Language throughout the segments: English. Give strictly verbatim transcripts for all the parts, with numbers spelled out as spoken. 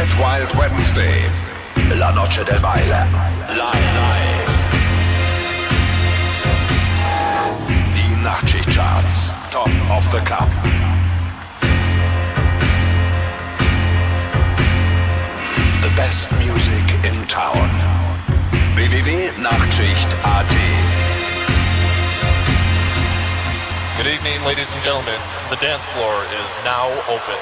That Wild Wednesday, La Noche del Baile, live. Die Nachtschichtcharts, Top of the Cup. The best music in town. w w w punkt nachtschicht punkt a t. Good evening, ladies and gentlemen. The dance floor is now open.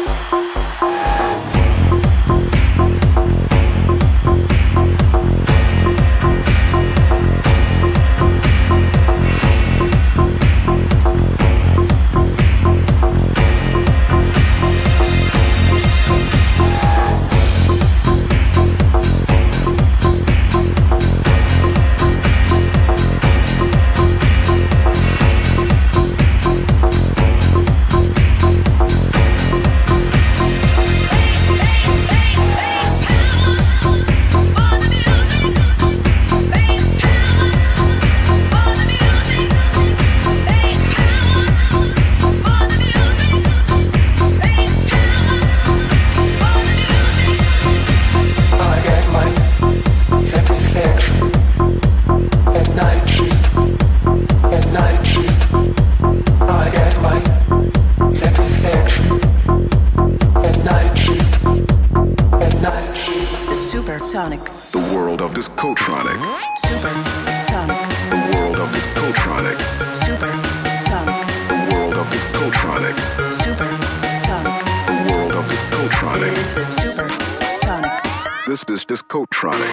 Supersonic. The world of Discotronic. Supersonic. The world of Discotronic. Supersonic. The world of Discotronic. Supersonic. The world of Discotronic. This is Supersonic. This is Discotronic.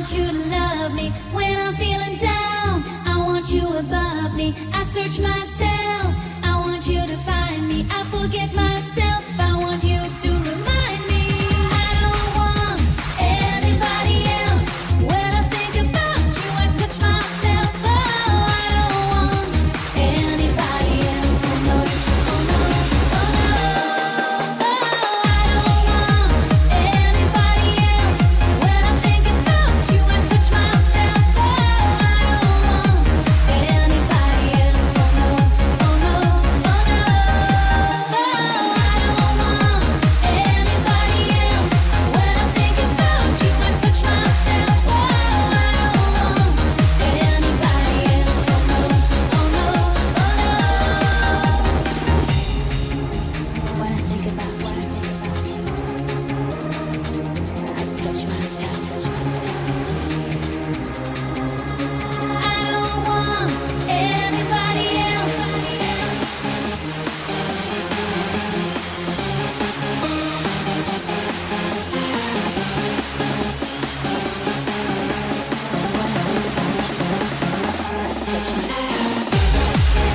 want you to love me when I'm feeling down. I want you above me. I search myself. I want you to find me. I forget myself. I want you to remind me. I don't want anybody else. When I think about you, I touch myself. Oh, I don't want anybody else. Oh no, oh no, oh no. Oh, I don't want anybody else. When I think about you, I touch myself. Oh, I don't want anybody else. Oh no, oh no, oh no. Oh, I don't want anybody else. When I think about you, I touch myself. Oh, I don't want anybody else. Oh no, oh no, oh no. When I think about you, I touch myself. I don't want anybody else. Touch myself.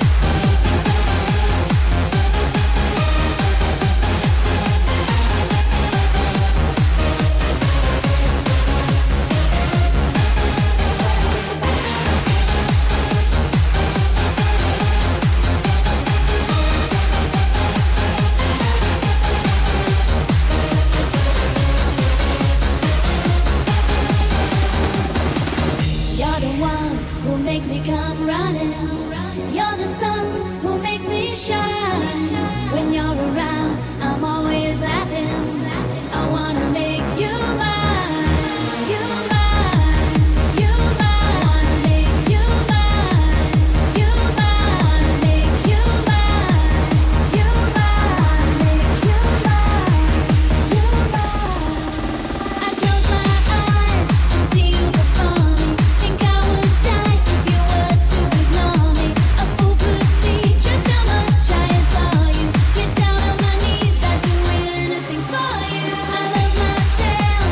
You're the one who makes me come running. You're the sun who makes me shine. When you're around, I'm always laughing. I wanna make you mine. You mine. You mine. Wanna make you mine. You mine. Make you mine. You mine. Make you mine. You mine. I close my eyes and see you before me. Think I would die if you were to ignore me. A fool could see just how much I adore you. Get down on my knees, I'd do anything for you. I love myself.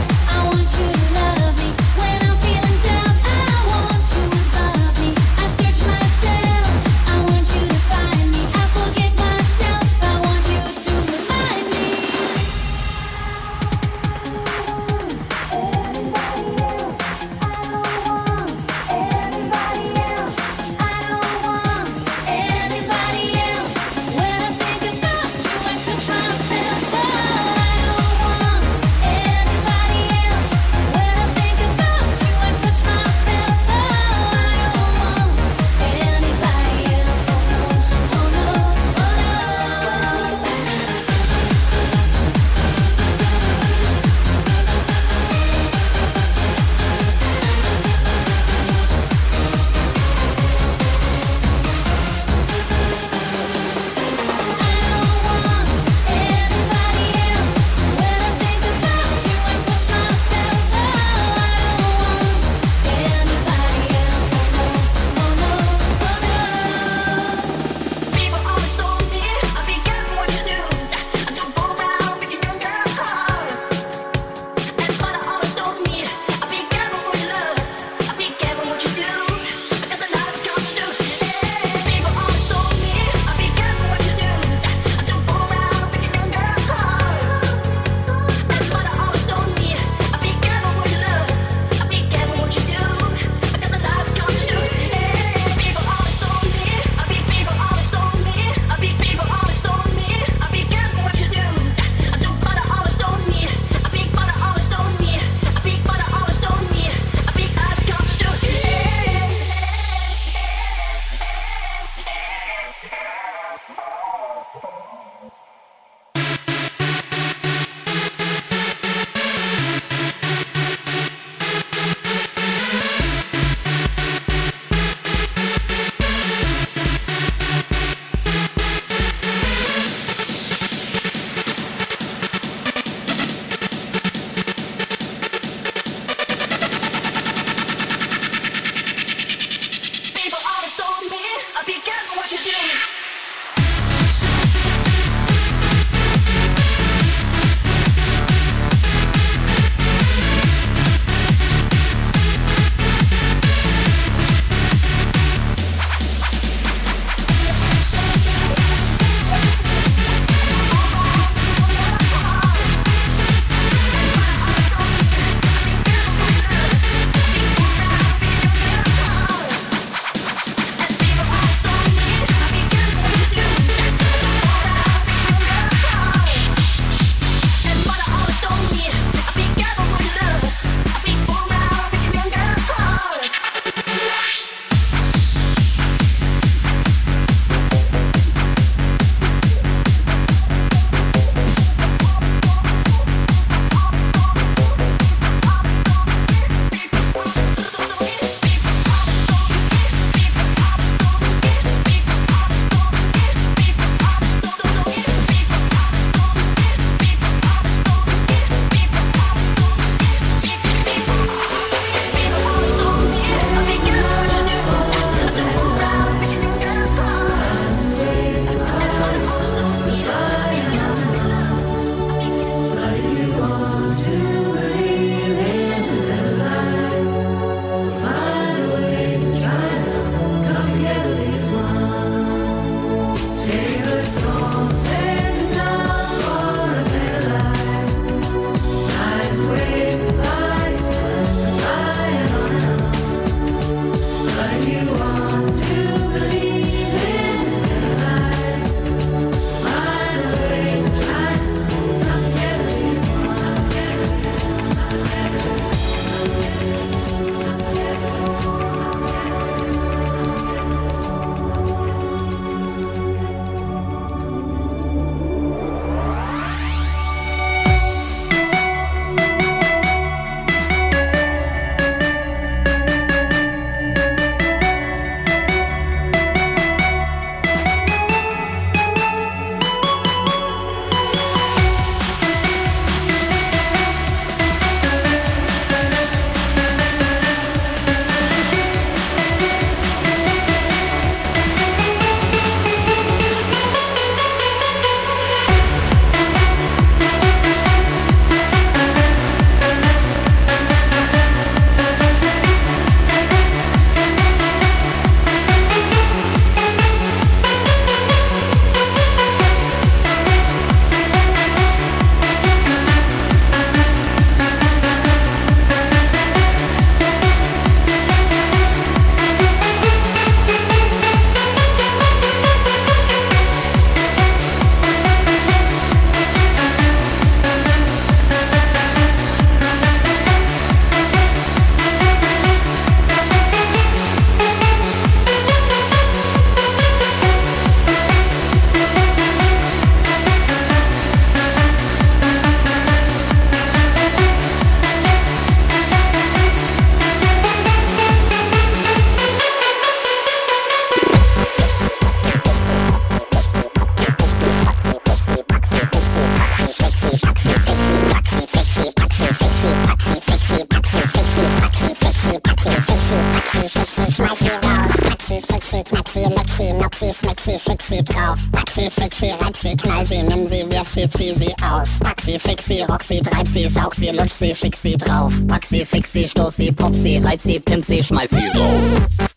leg sie drauf. Pack sie, fix sie, reib sie, knall sie, nimm sie, wirf sie, zieh sie aus. Pack sie, fix sie, rock sie, treib sie, saug sie, lutsch sie, schick sie drauf. Pack sie, fix sie, stoß sie, pop sie, reiz sie, pimp sie, schmeiß sie raus.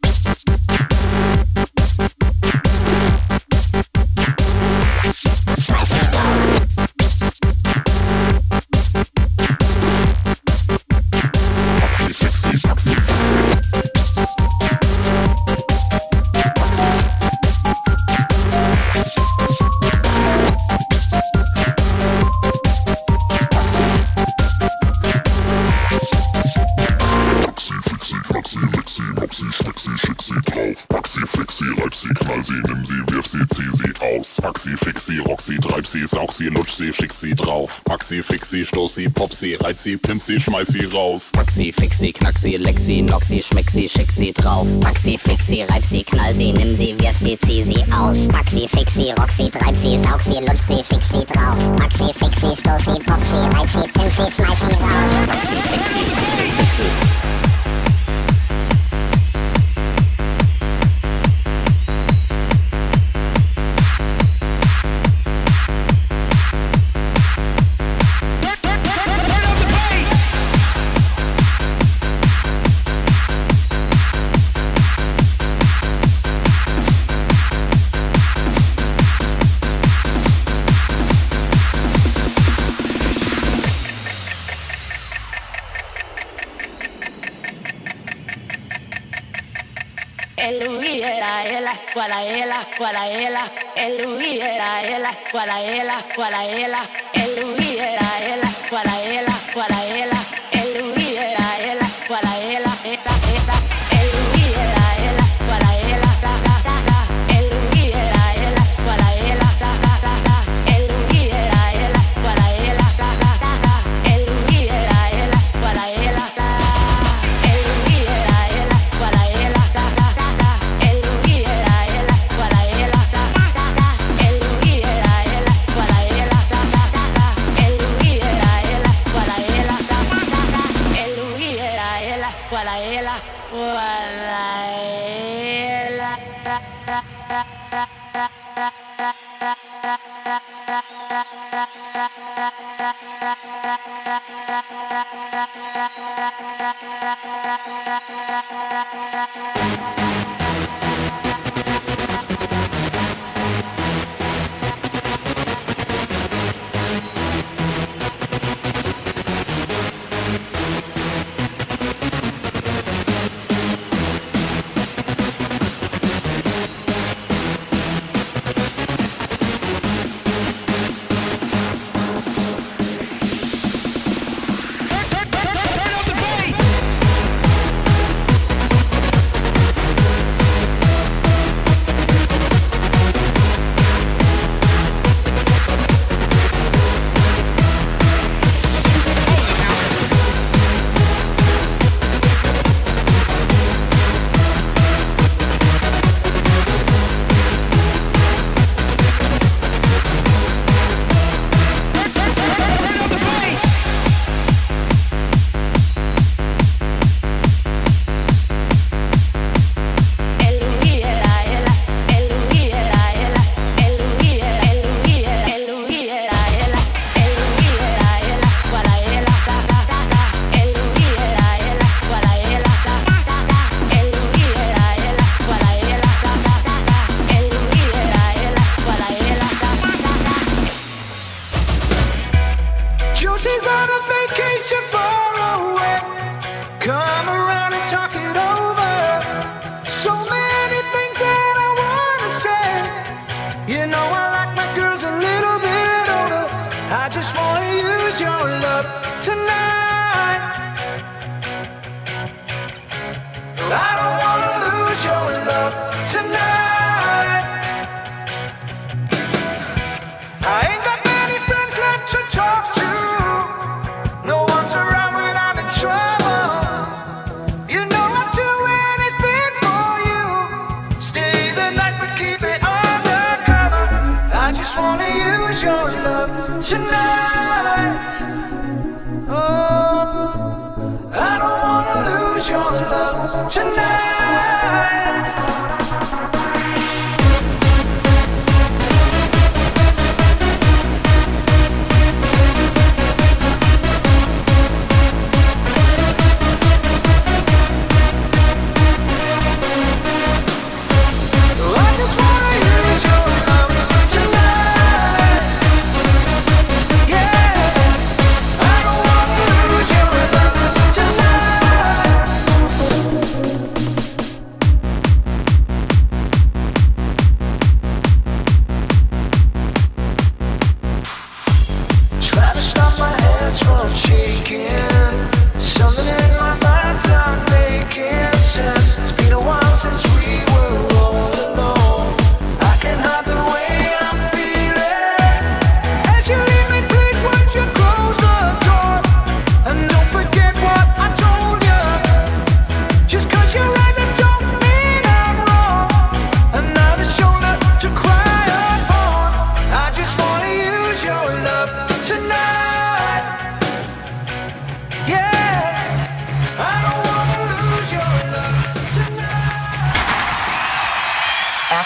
Schmeiß sie raus. Pack sie, fix sie, rock sie, treib sie, saug sie, lutsch sie, schick sie drauf. Pack sie, fix sie, stoß sie, pop sie, reiz sie, pimp sie, schmeiß sie raus. Pack sie, fix sie, knack sie, leck sie, knock sie, schmeck sie, schick sie drauf. Pack sie, fix sie, reib sie, knall sie, nimm sie, wirf sie, zieh sie aus. Pack sie, fix sie, rock sie, treib sie, saug sie, lutsch sie, schick sie drauf. Pack sie, fix sie, stoß sie, pop sie, reiz sie, pimp sie, schmeiß sie raus. Pack sie, fix sie, rock sie, fix sie. Quala ela, quala ela, e lui era ela, quala ela, quala ela, e lui era ela, quala ela, quala ela, e lui era ela, quala ela, eta eta, e lui era ela, quala ela, da da da da, e lui era ela, quala ela, da da da da, e lui era ela, quala ela, da da da da, e lui era ela, quala ela, da, e lui era ela, quala ela, da da da da, e lui era ela, quala ela, da da da da, e lui era ela, quala ela, da da da da, e lui era ela, quala ela, da da da da, e lui era ela, quala ela, quala ela, da da da da da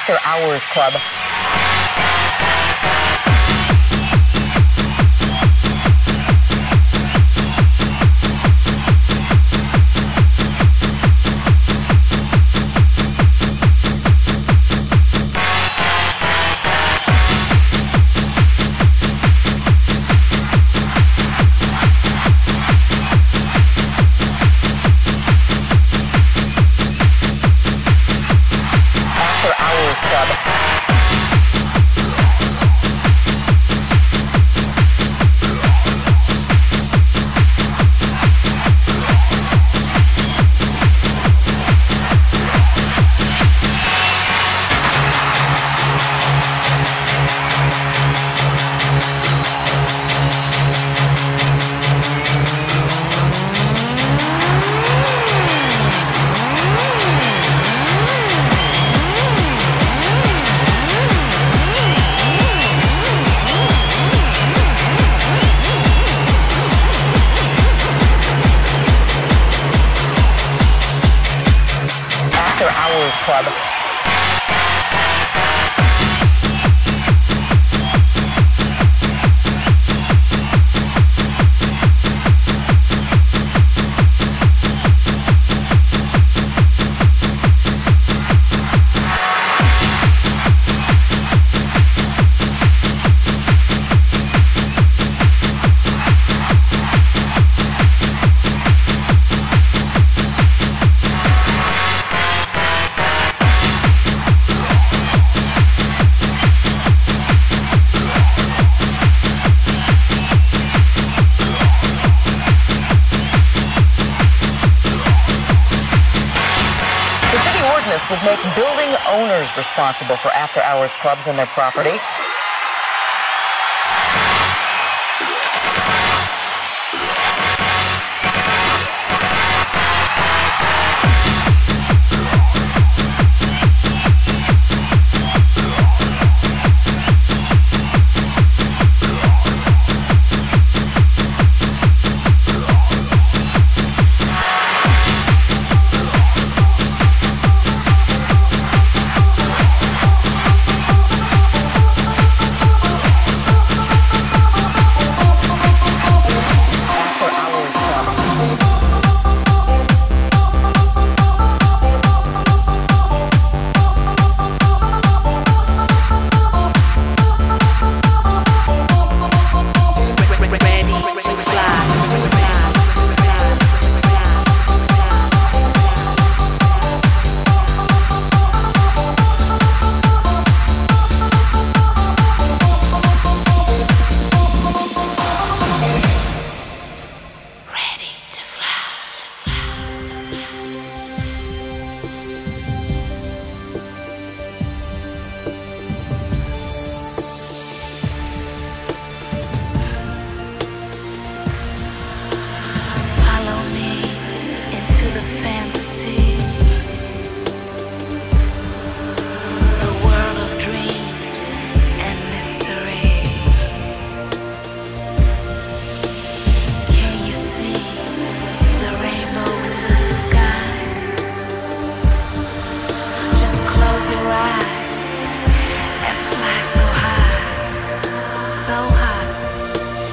After Hours Club. Club. Would make building owners responsible for after-hours clubs on their property.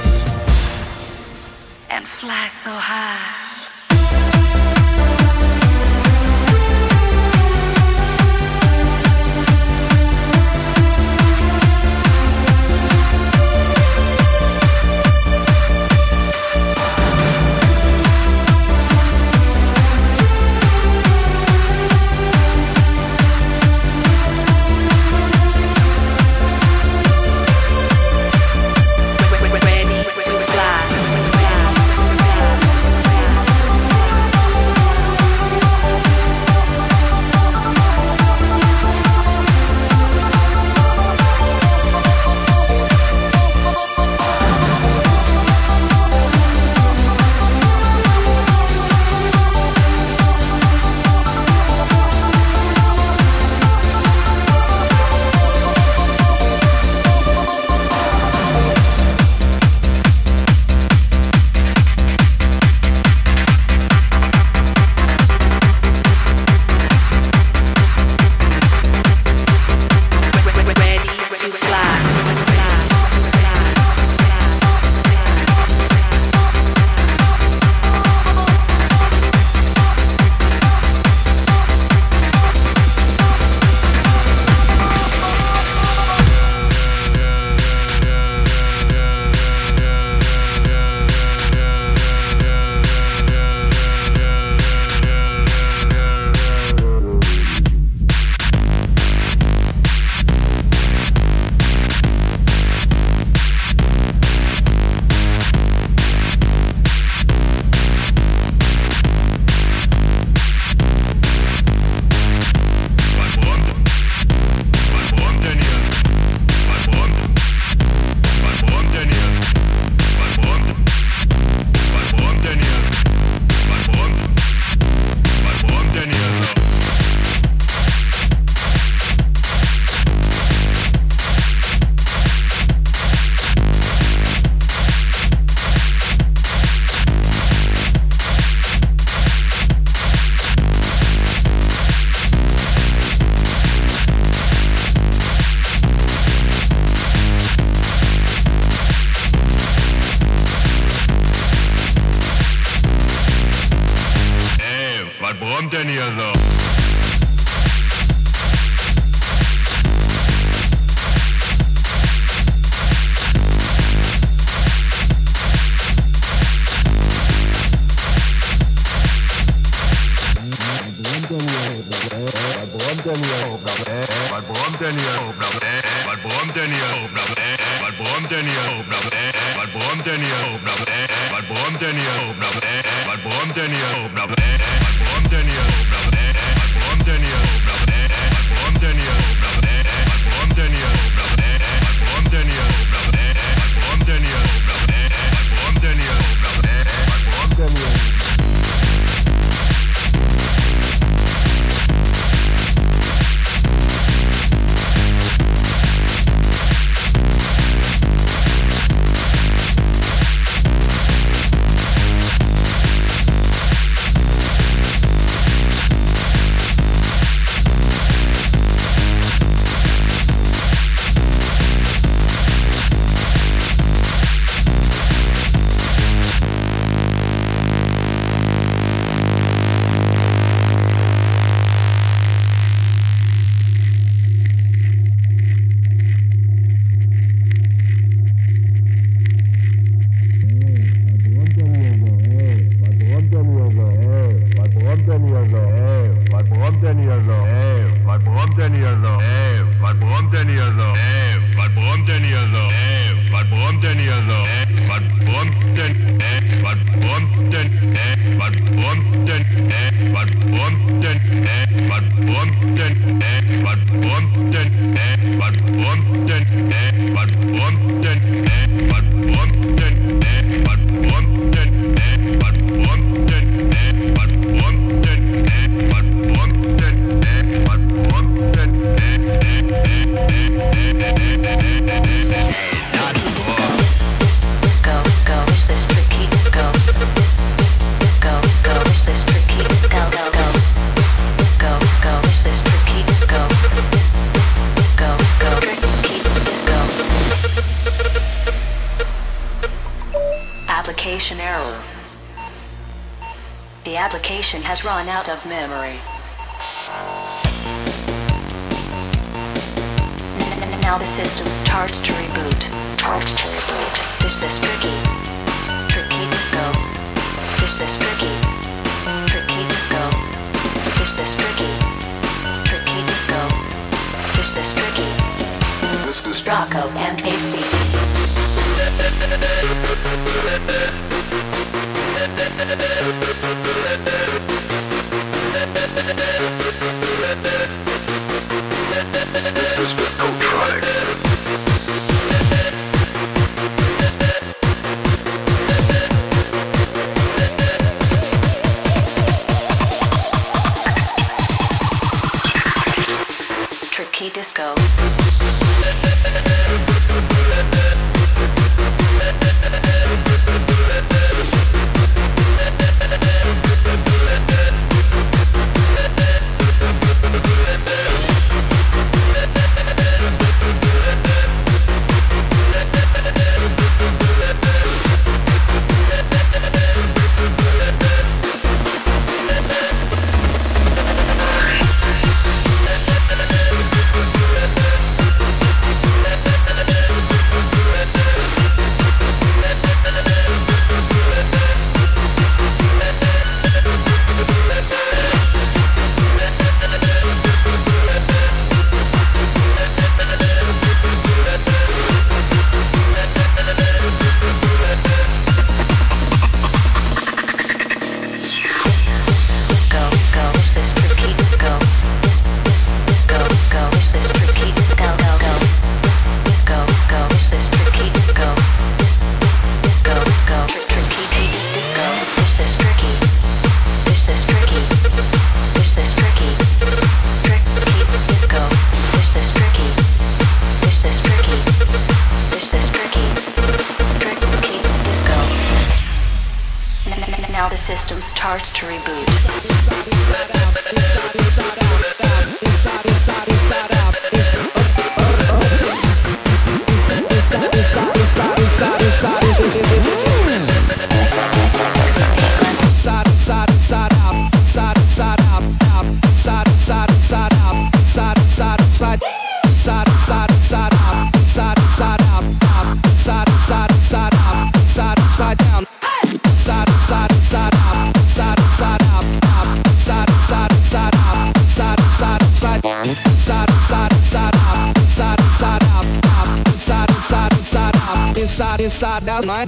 Fly so high. warum denn hier so? Was brummt denn hier? Was brummt denn hier? Was brummt denn hier? Was brummt denn hier? Was brummt denn hier? Was brummt denn hier? Was brummt denn hier? Was brummt denn hier? Was brummt denn hier? Was brummt denn hier? Was brummt denn hier? Was brummt denn hier? Was brummt denn hier? Was brummt denn hier? Application error. The application has run out of memory. N- now the system starts to reboot. This is tricky. Tricky disco. This is tricky. Tricky disco. This is tricky. Tricky disco. This is tricky. This is Rocco and Tasty. This is Discotronic. Tricky disco. Now the system starts to reboot. Side, side, side up, side, side up. side down my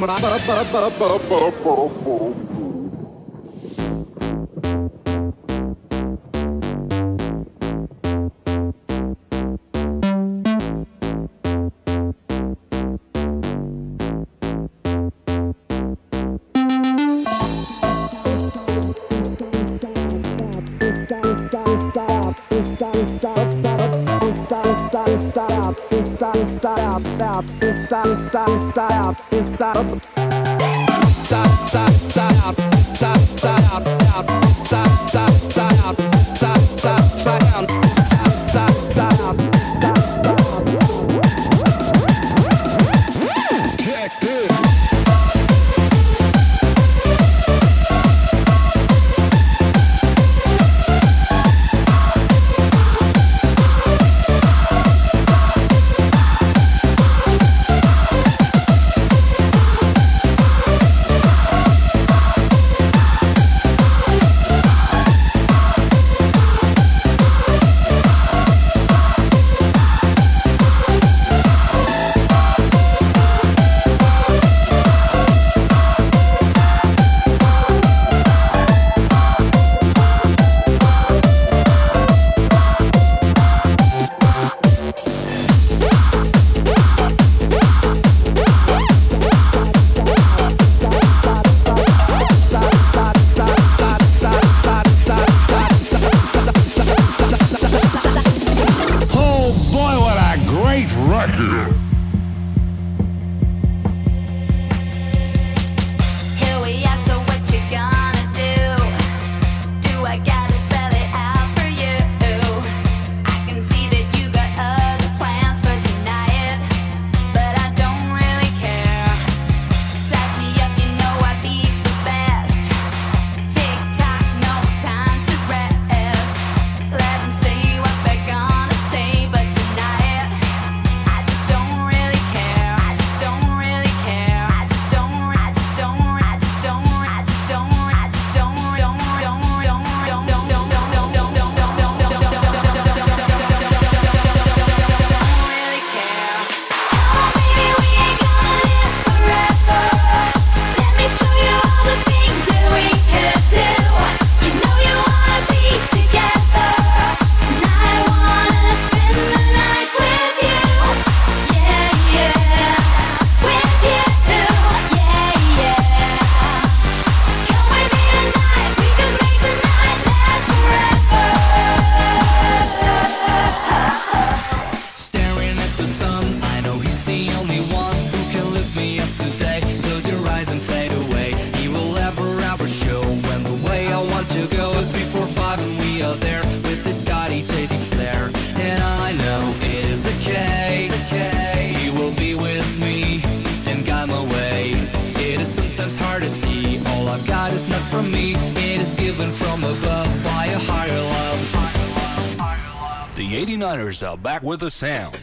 The eighty-niners are back with a sound.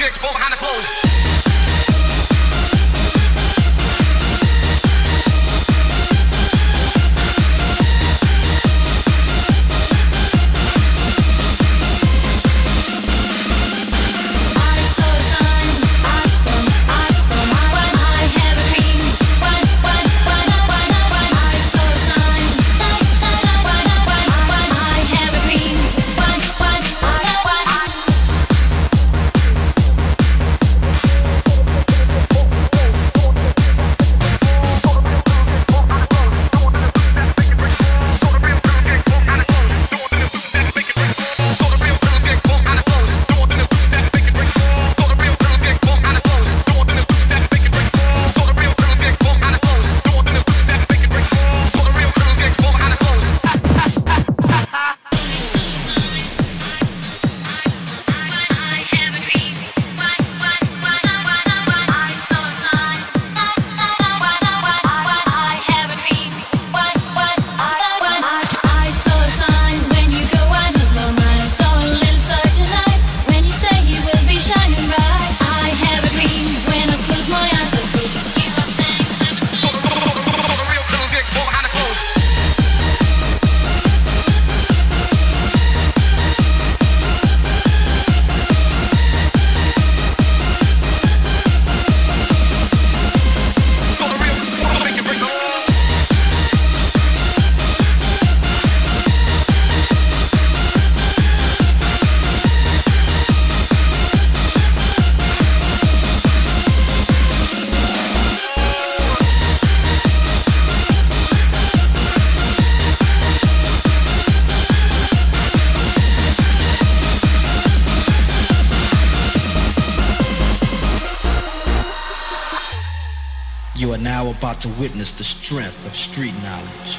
gigs for behind the clothes. You are now about to witness the strength of street knowledge.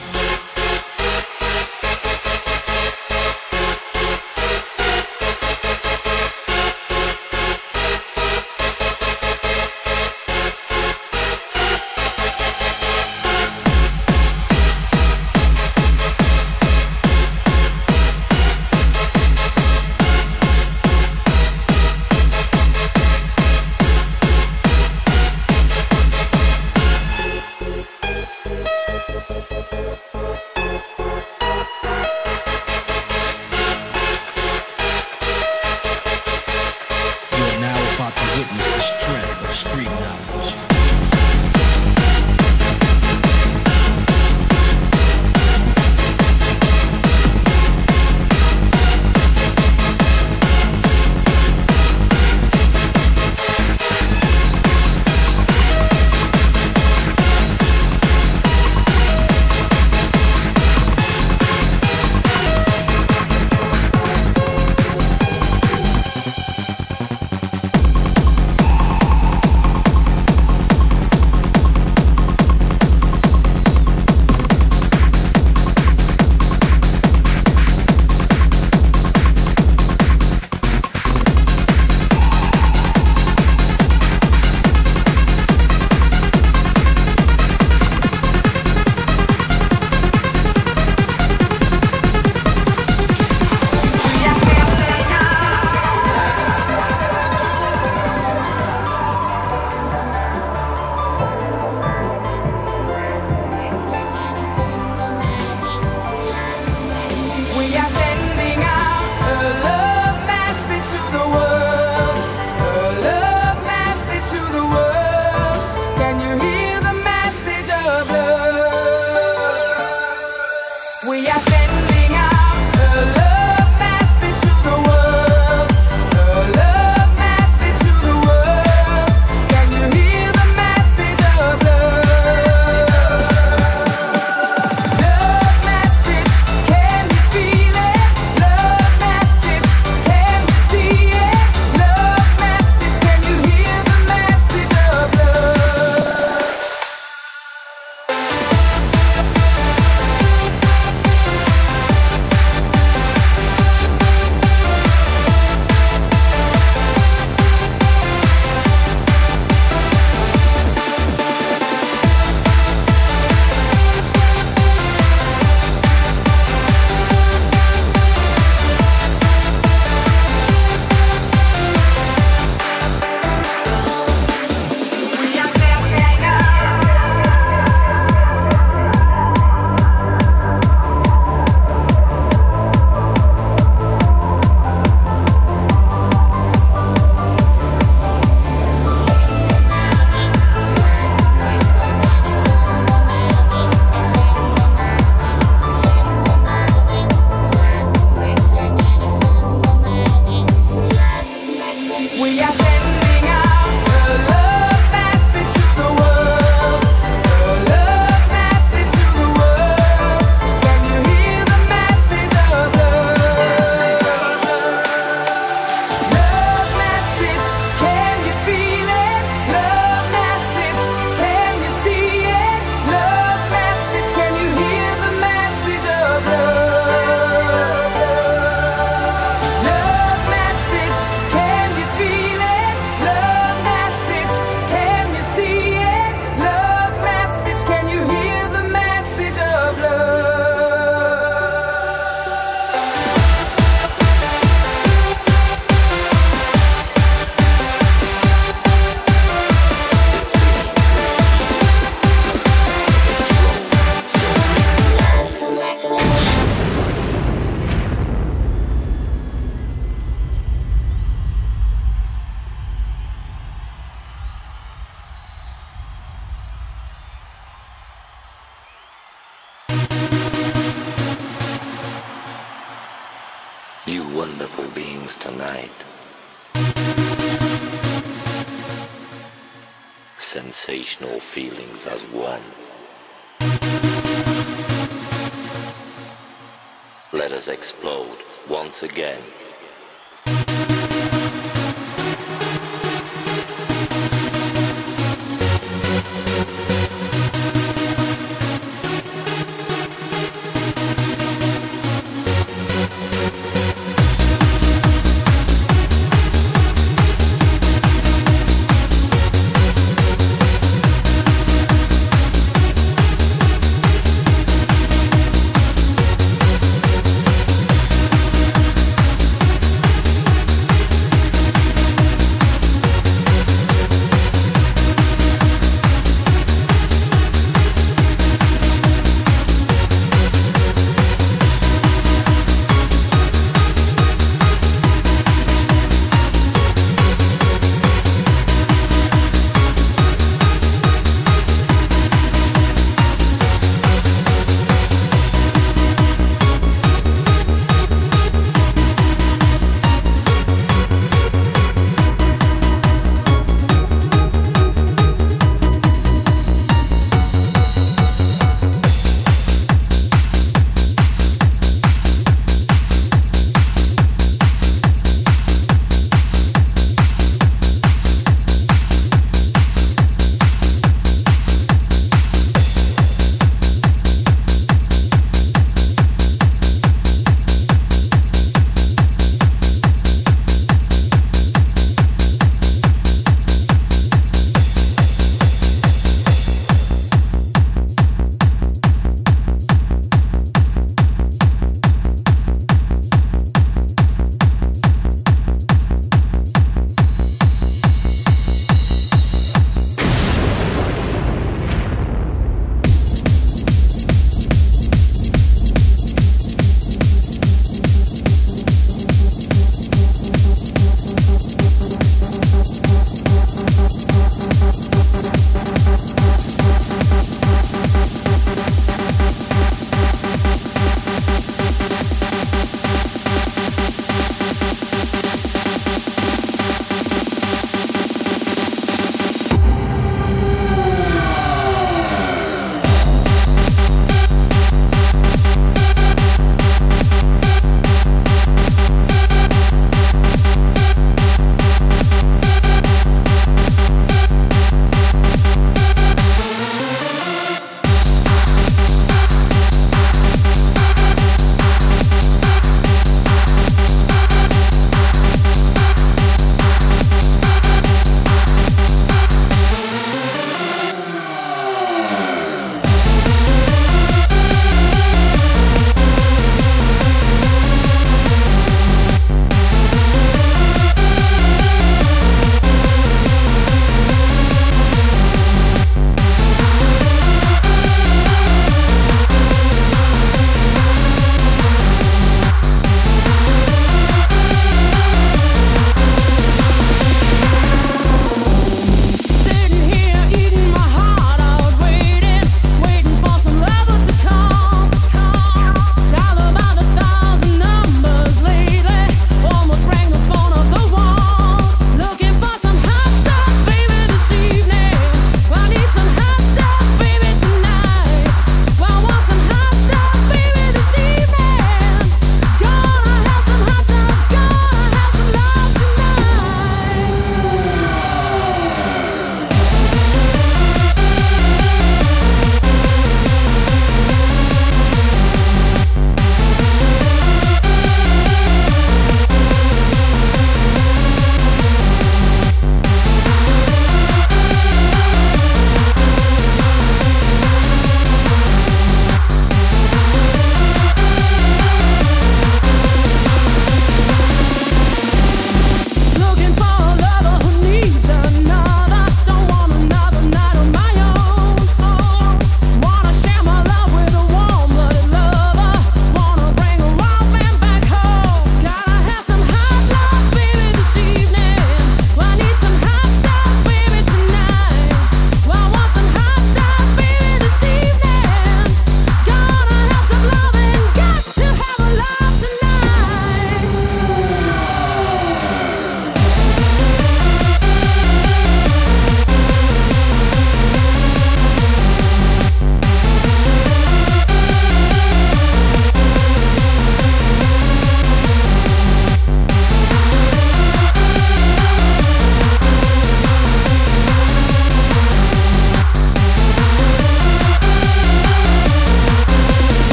wonderful beings tonight. Sensational feelings as one. Let us explode once again.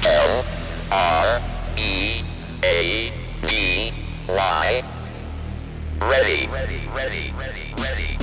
L R E A D Y. Ready. Ready. Ready. Ready. Ready.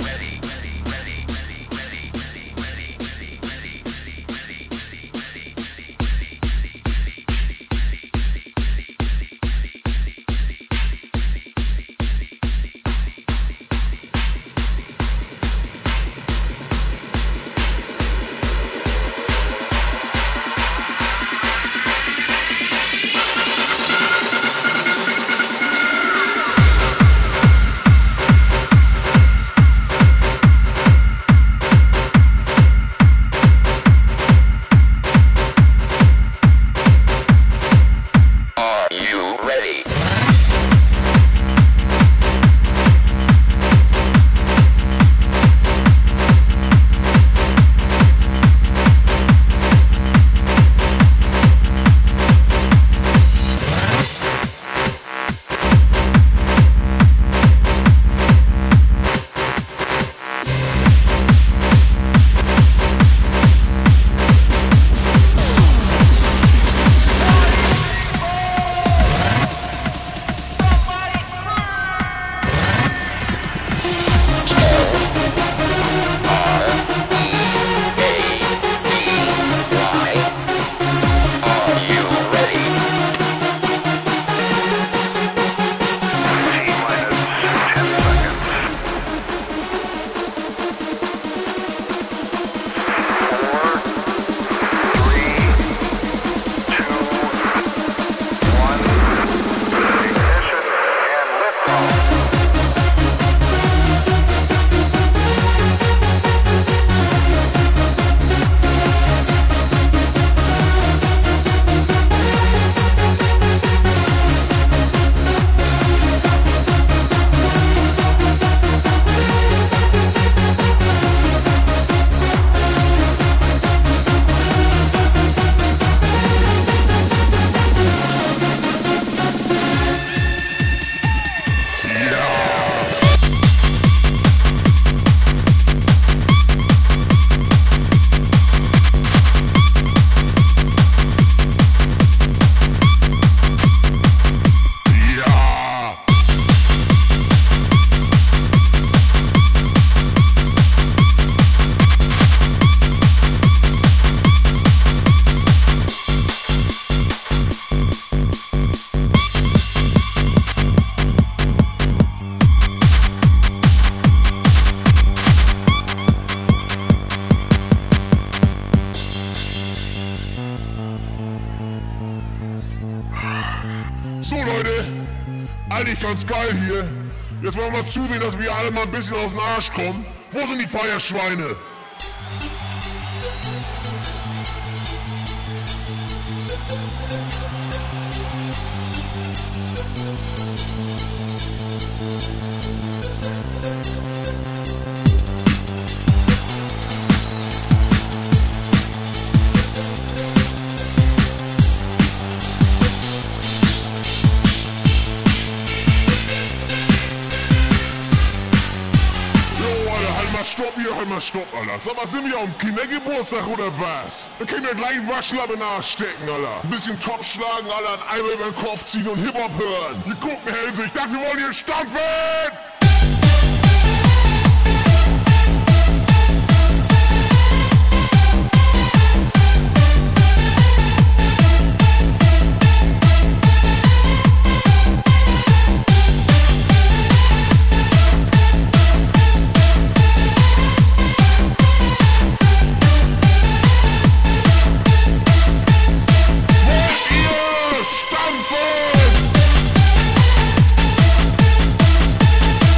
So Leute, eigentlich ganz geil hier. Jetzt wollen wir mal zusehen, dass wir alle mal ein bisschen aus dem Arsch kommen. Wo sind die Feierschweine? Stopp hier, halt mal stopp, Alter. Sag mal, sind wir am Kindergeburtstag oder was? Dann können wir gleich Waschlappe nachstecken, Alter. Ein bisschen Top schlagen, Alter, ein Eimer über den Kopf ziehen und Hip-Hop hören. Wir gucken hellsig, dafür wollen wir stampfen! Stampfen!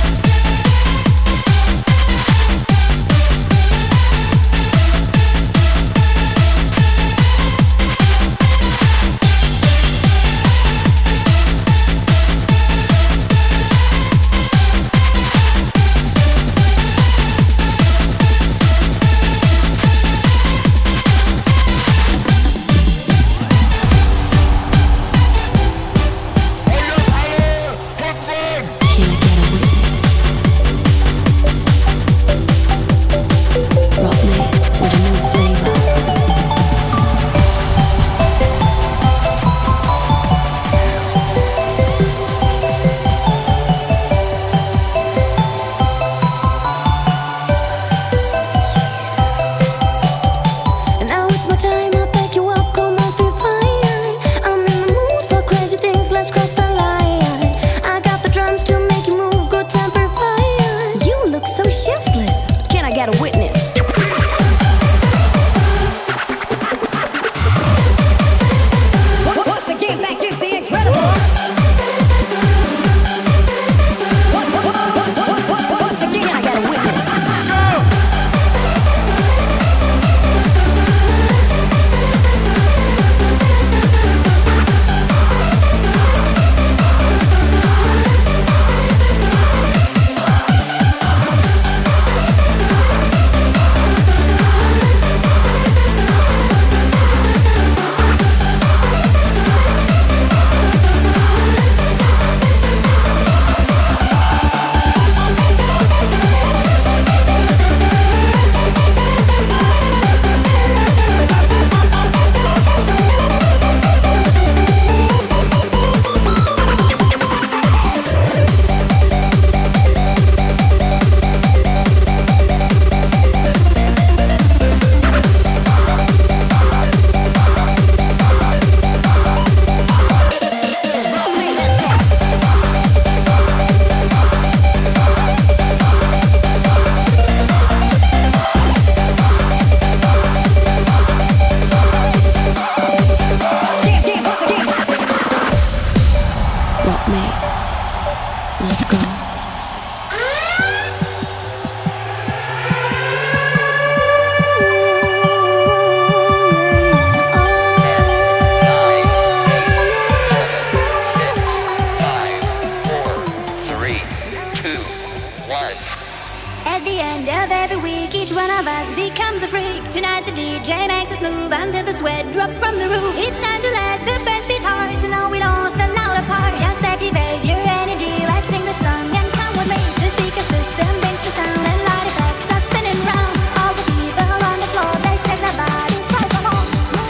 becomes a freak. Tonight the D J makes us move until the sweat drops from the roof. It's time to let the bass beat hard, so now we launch the louder part. Just activate your energy, let's sing the song and come with me. The speaker system brings the sound and light effects are spinning round. All the people on the floor, they take their body close to home.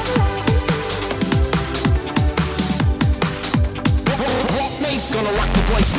Rock Mace gonna rock the place.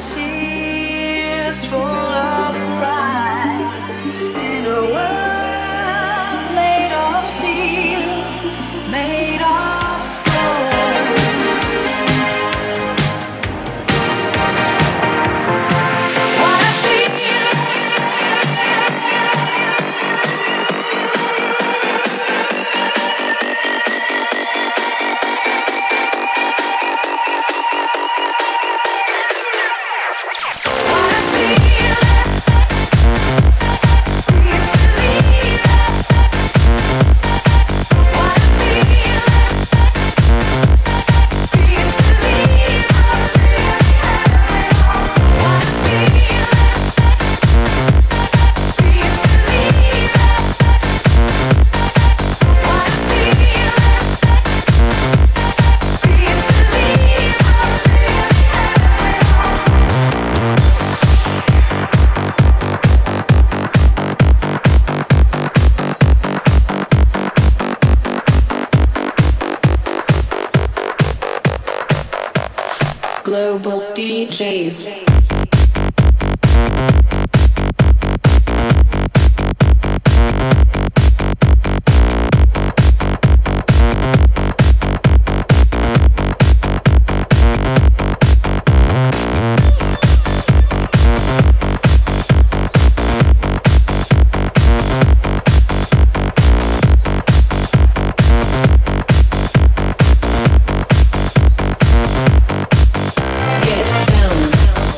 tears full of pride in a world made of steel, made of stone. What I feel, Global D Js. Get down.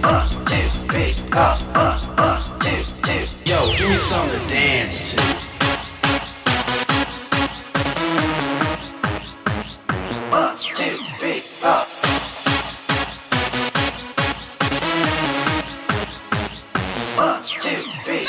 Uh, two, three, uh, uh, uh, two, two. Yo, give me something to dance to. One, two, three, uh. One, two, three.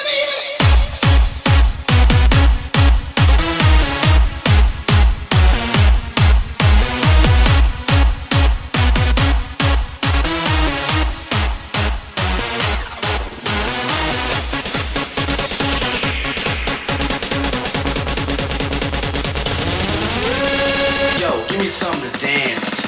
Give me something to dance to.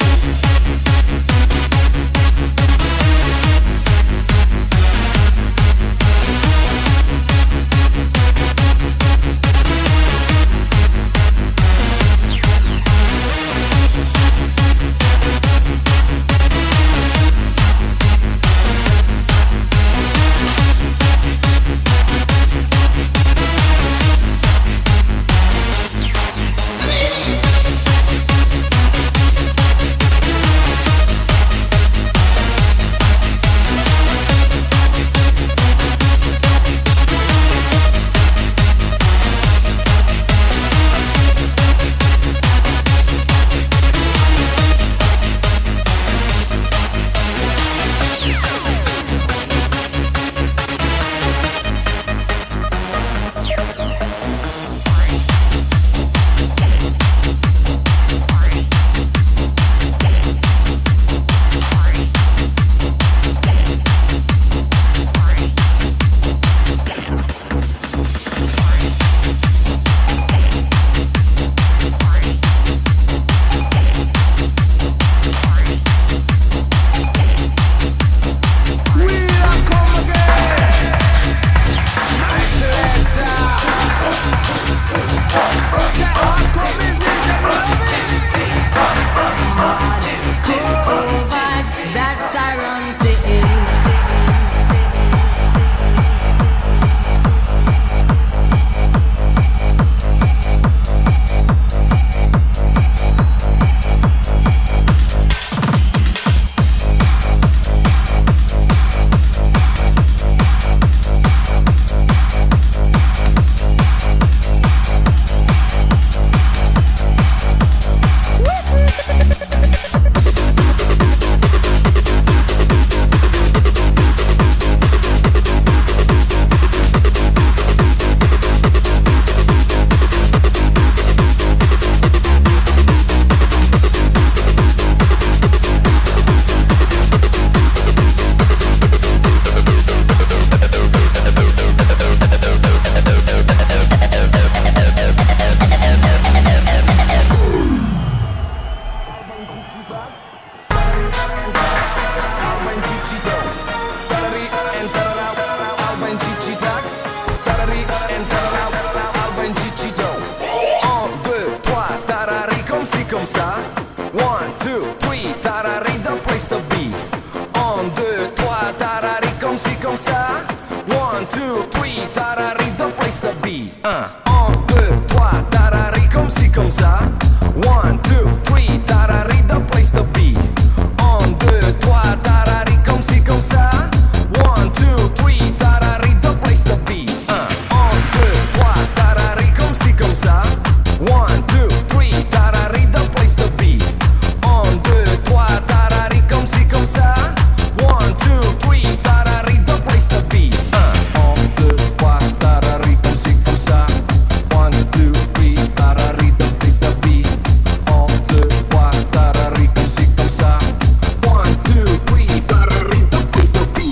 One, two, three, tarari, the place to be. Un, deux, trois, tarari, comme si, comme ça. One, two, three, tarari, the place to be. Un, un, deux, trois, tarari, comme si, comme ça. One, two, three, tarari, the place to be. Un, deux, trois, tarari, comme si, comme ça. One, two, three, tarari, the place to be. Un, un, deux, trois, tarari, comme si, comme ça. One, two, three, tarari, the place to be. Un, deux, trois, tarari, comme si, comme ça. One, two, three, tarari, the place to be. Un, un, deux, trois, tarari, comme si, comme ça. One, two, three, tarari, the place to be. Un, deux, trois, tarari, comme si, comme ça. One, two, three, tarari, the place to be.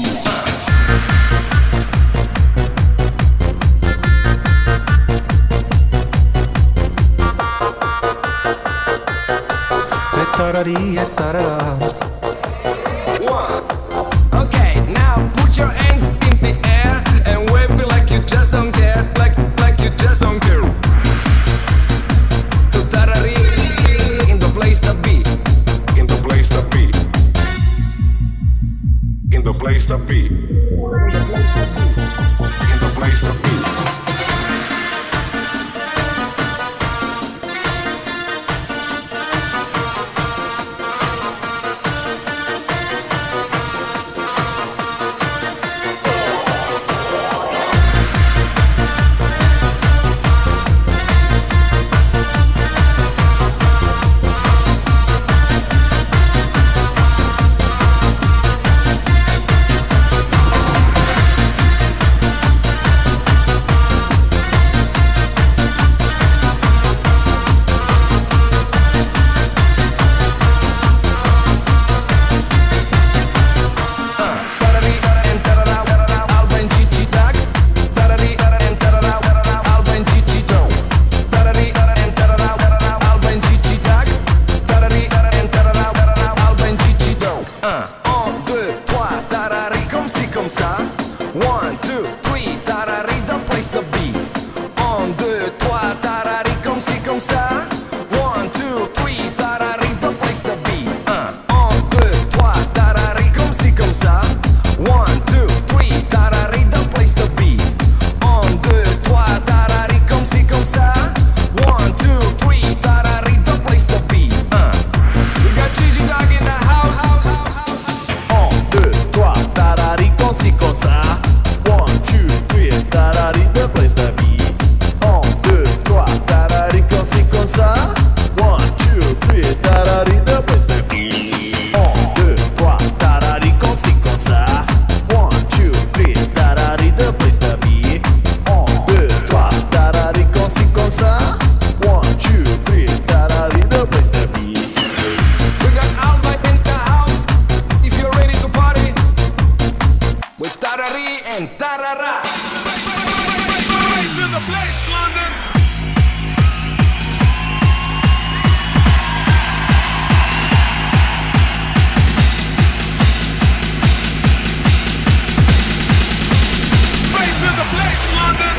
Tarari, tarara. One. Okay, now put your hands in the air and wave it like you just don't care, like like you just don't care. To tarari, in the place to be, in the place to be, in the place to be, in the place to be. ça. One, two, three, tarari, the place to be. Un, deux, trois, tarari, comme ci, comme ça. One, two, three, tarari, the place to be. Un, un, deux, trois, tarari, comme ci, comme ça. One, two, three, tarari, the place to be. Un, deux, trois, tarari, comme ci, comme ça. One, two, three, tarari, the place to be. Un. We got Gigi Dog in the house. Un, deux, trois, tarari, comme ci, comme ça. One, two, three, tarari, the place to be. Un, deux, trois, tarari, comme ci, comme ça. One, two, three, tarari, the place to be. Un, deux, trois, tarari, comme ci, comme ça. One, two, three, tarari, the place to be. Un, deux, trois, tarari, comme ci, comme ça. One, two, three, tarari, the place to be. We got Alba in the house. If you're ready to party with tarari and tarara. To the place, London. Right to the place, London.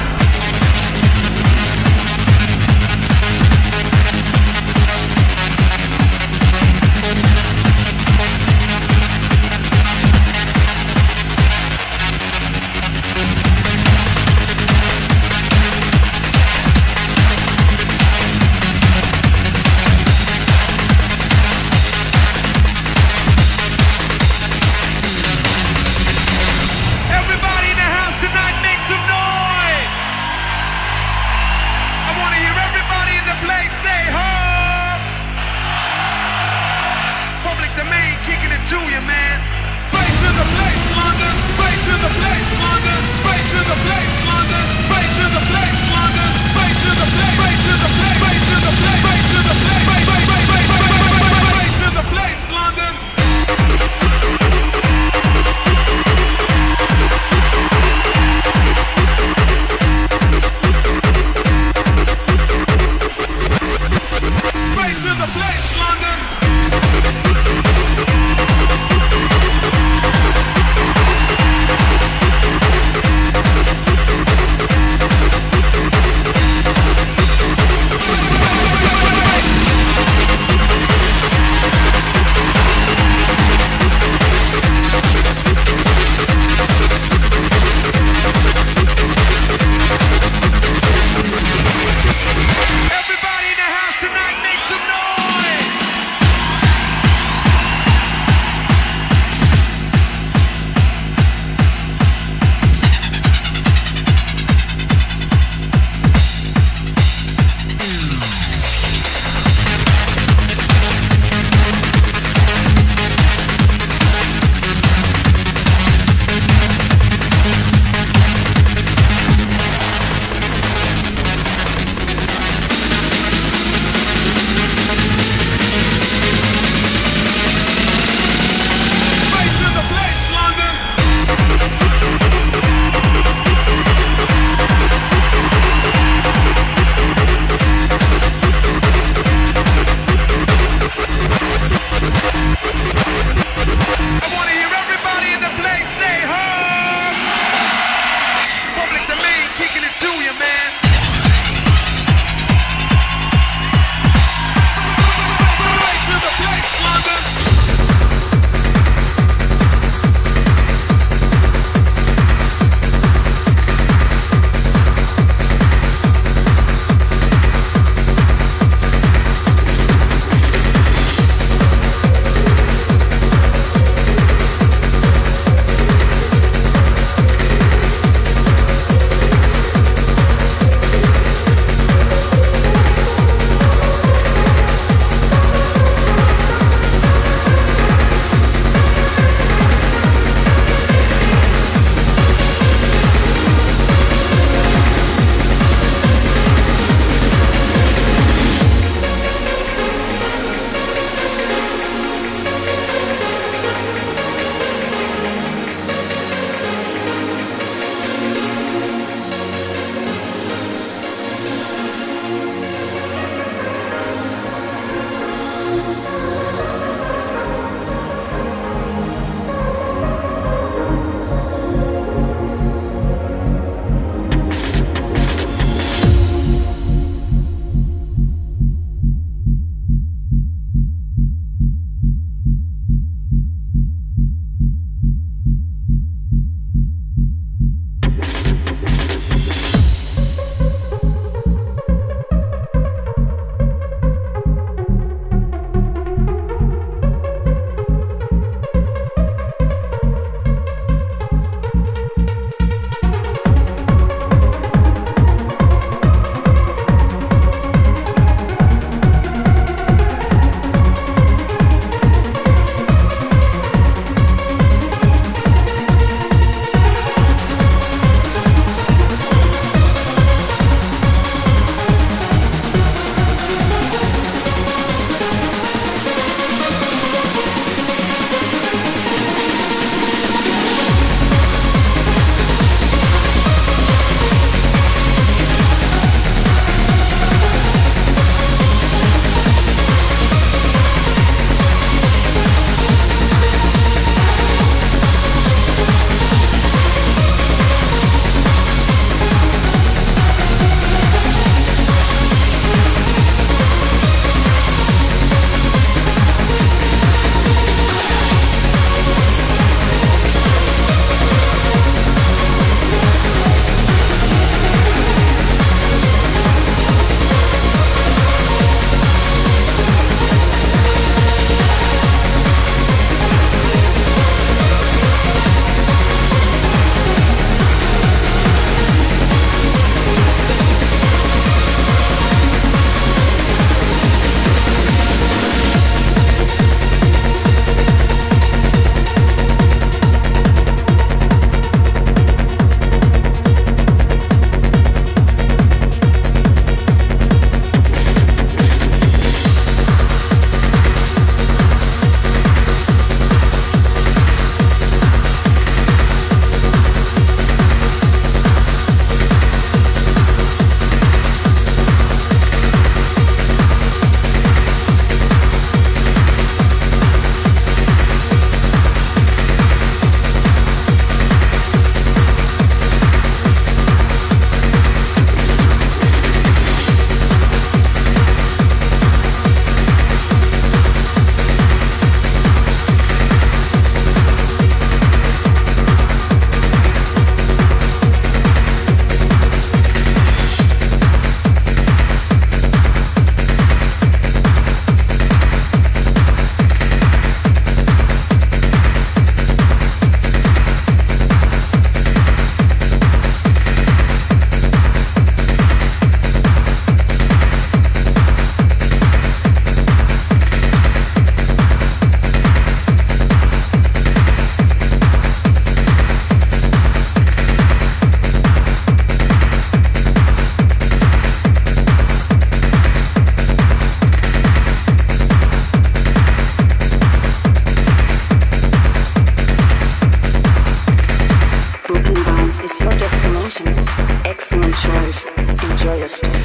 Bounce is your destination. Excellent choice. Enjoy your stay.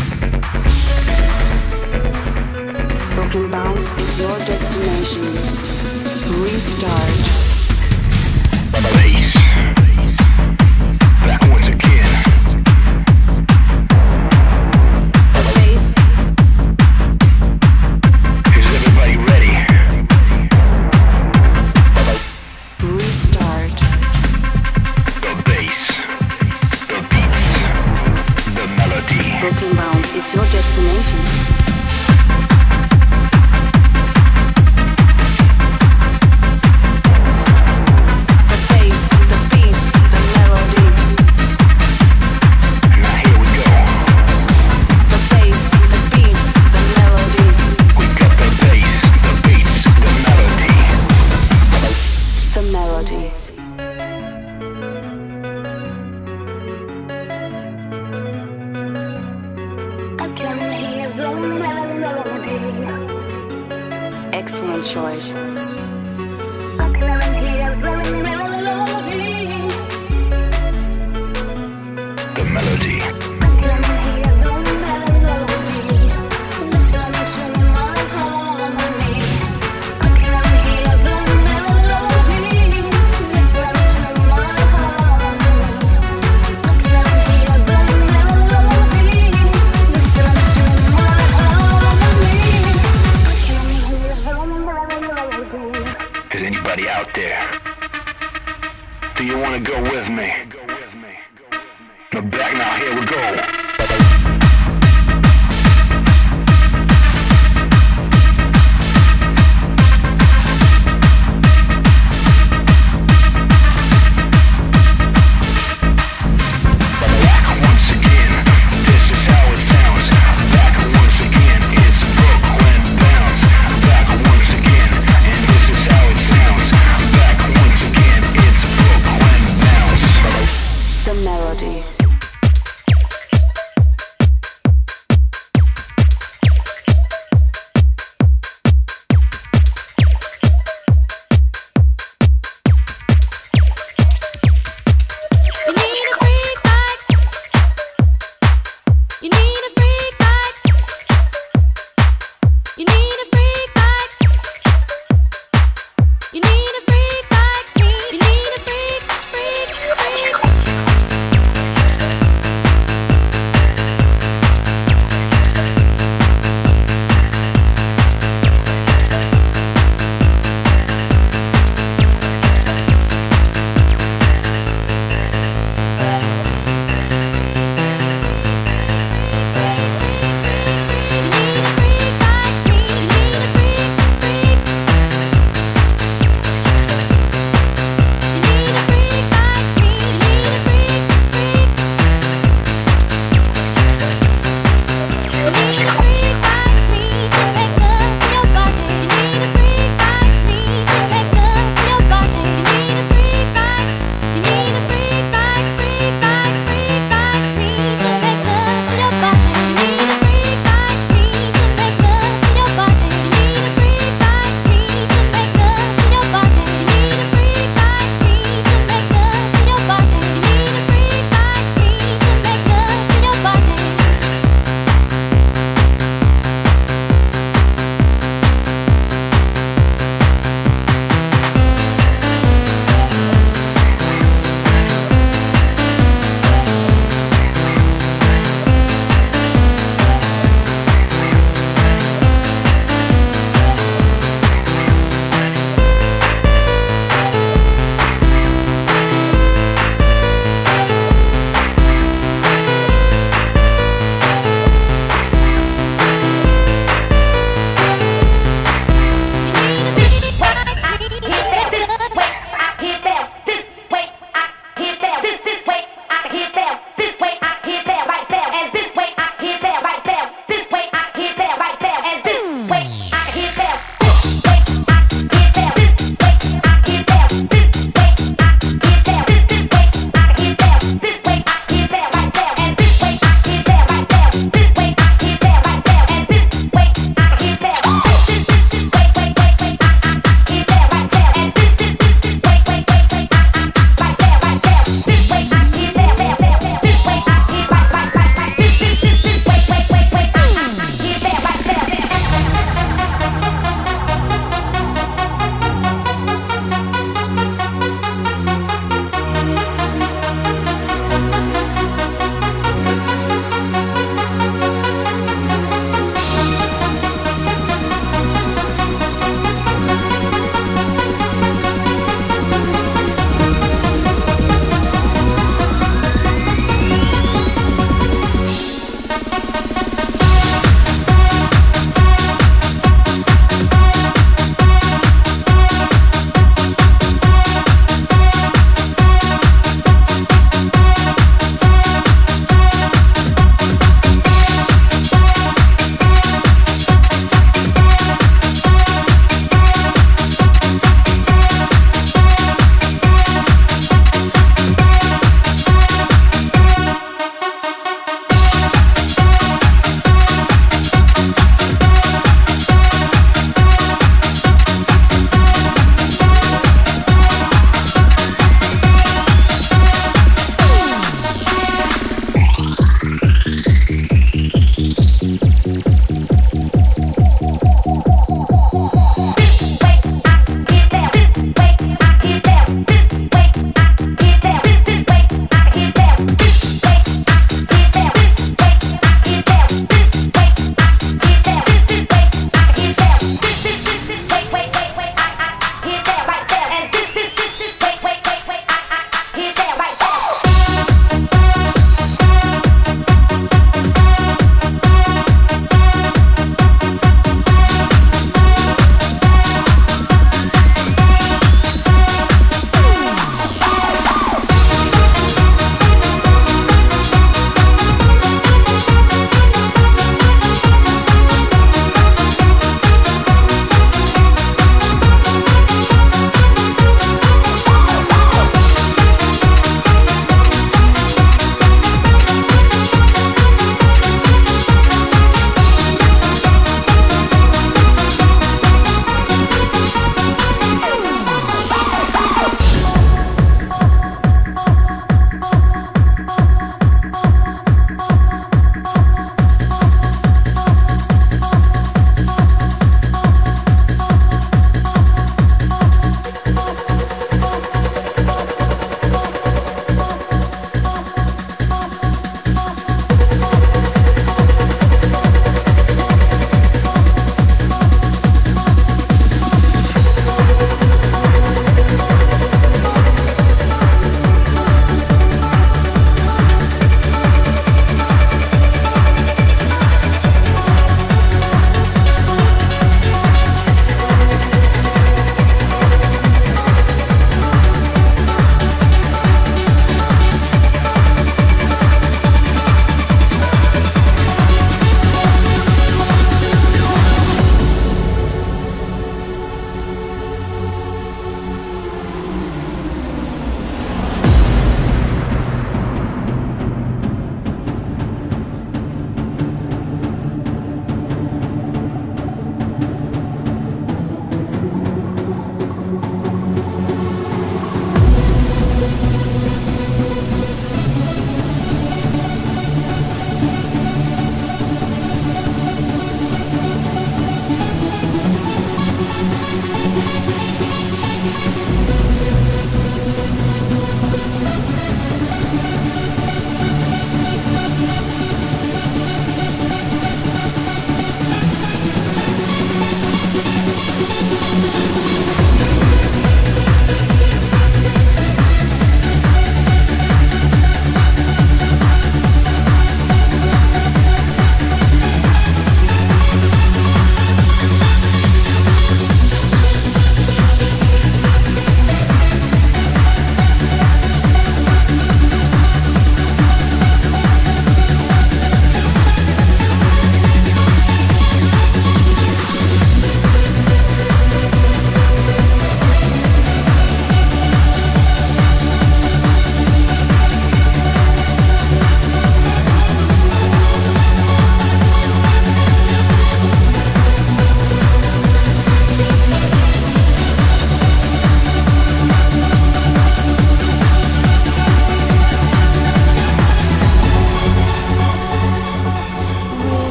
Broken Bounce is your destination. Restart. Bass. Back once again. Bass. Is everybody ready? Restart. The bass, the beats, the melody. Broken Bounce is your destination. Excellent choice. The melody. Is anybody out there? Do you want to go with me? Now back now, here we go.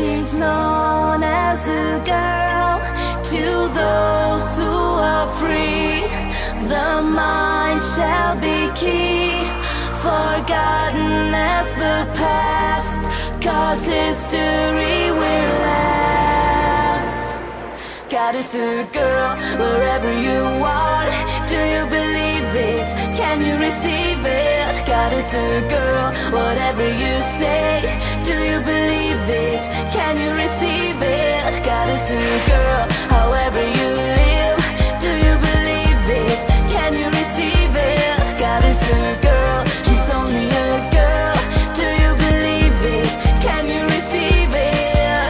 She's known as a girl to those who are free. The mind shall be key, forgotten as the past, 'cause history will last. God is a girl wherever you are. Do you believe it? Can you receive it? God is a girl, whatever you say. Do you believe it? Can you receive it? God is a girl, however you live. Do you believe it? Can you receive it? God is a girl, she's only a girl. Do you believe it? Can you receive it?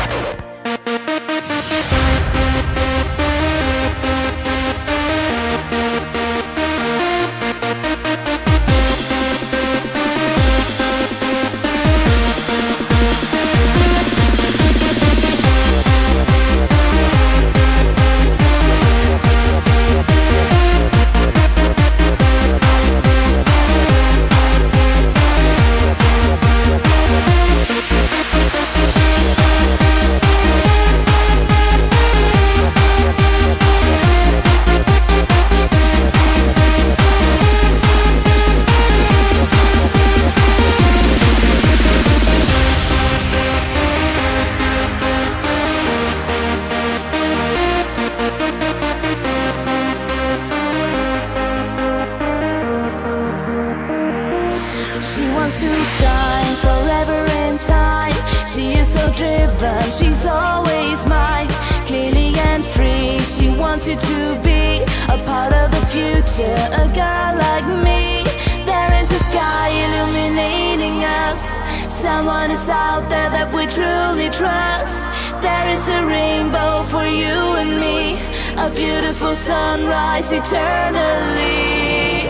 She wants to shine forever in time. She is so driven, she's always mine. Clearly and free, she wants you to be a part of the future, a girl like me. There is a sky illuminating us. Someone is out there that we truly trust. There is a rainbow for you and me, a beautiful sunrise eternally.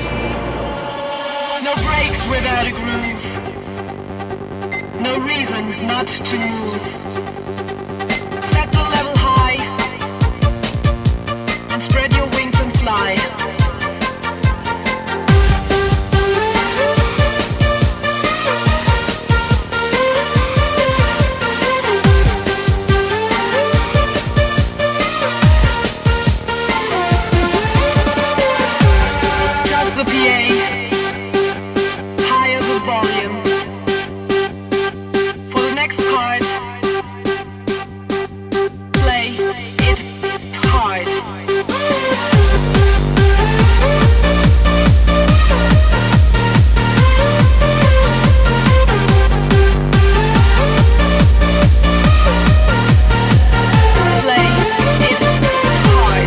No breaks without a groove. No reason not to move. Set the level high and spread your wings and fly. Trust the P A. Higher the volume. For the next part, play it hard. Play it hard.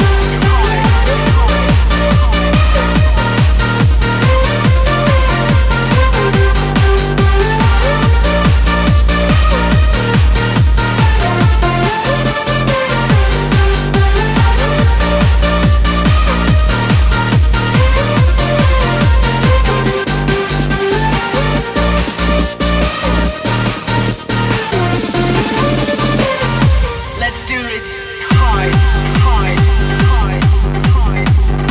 Let's do it hard, hard, hard, hard,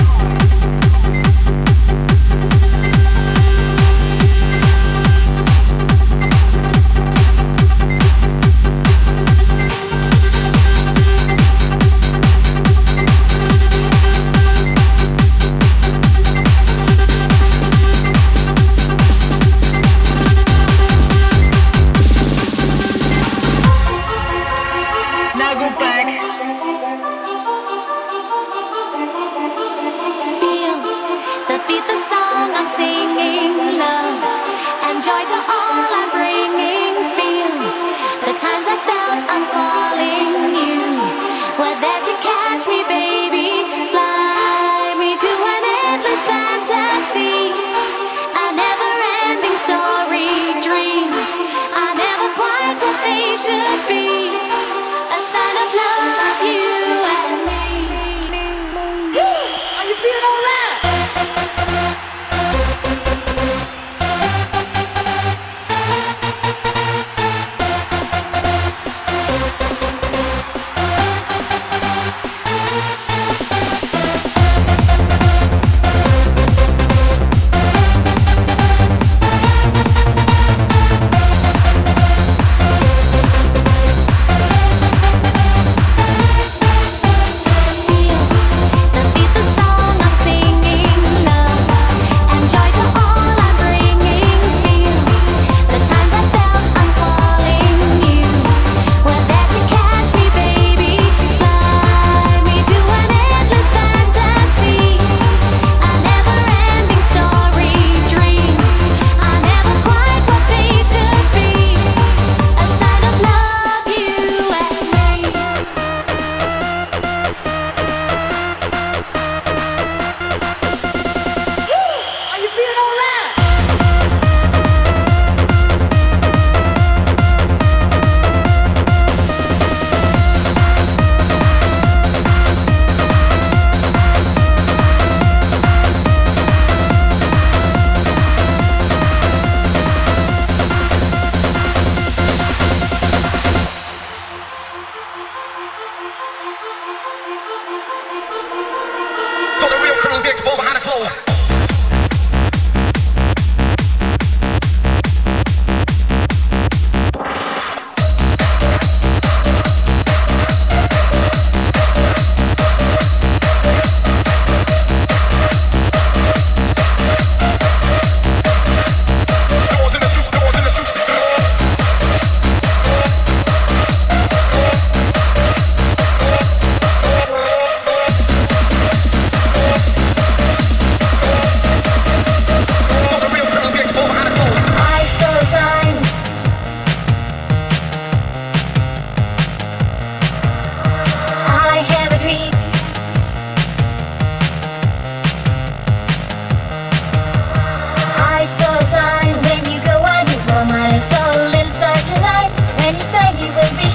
Now go back. Feel the beat, the song I'm singing, love and joy to all I'm bringing. Feel the times I felt I'm falling. You were there to catch me, baby. Fly me to an endless fantasy, a never-ending story. Dreams are never quite what they should be. A sign of love, you and me. Are you feeling all that?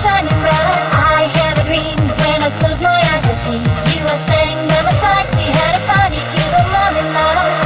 shining bright. I have a dream when I close my eyes I see you are standing by my side. We had a party till the morning light.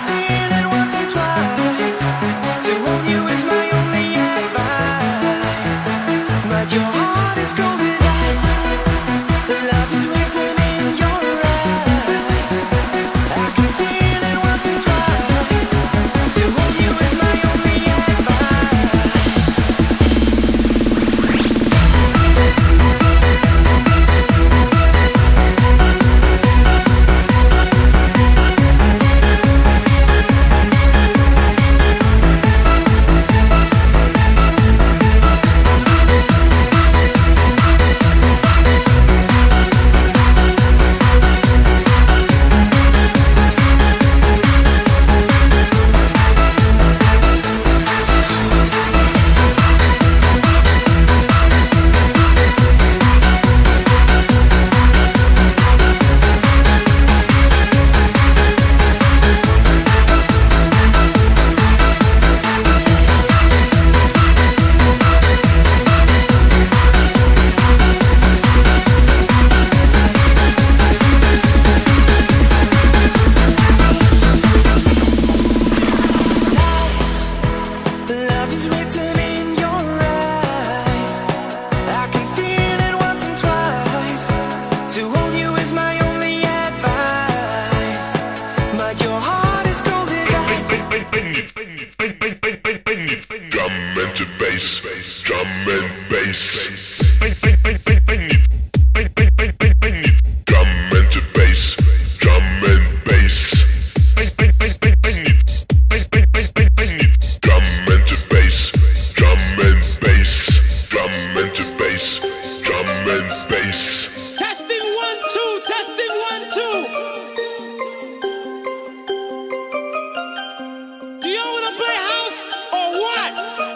Once and twice to hold you is my only advice. drum and bass. I, I, I, I, I need, I, I, I, I, I need drum and bass, drum and bass. I, I, I, I, I need, I, I, I, I, I need drum and bass, drum and bass, drum and bass, drum and bass. Testing one, two, testing one, two. Do you wanna play house or what?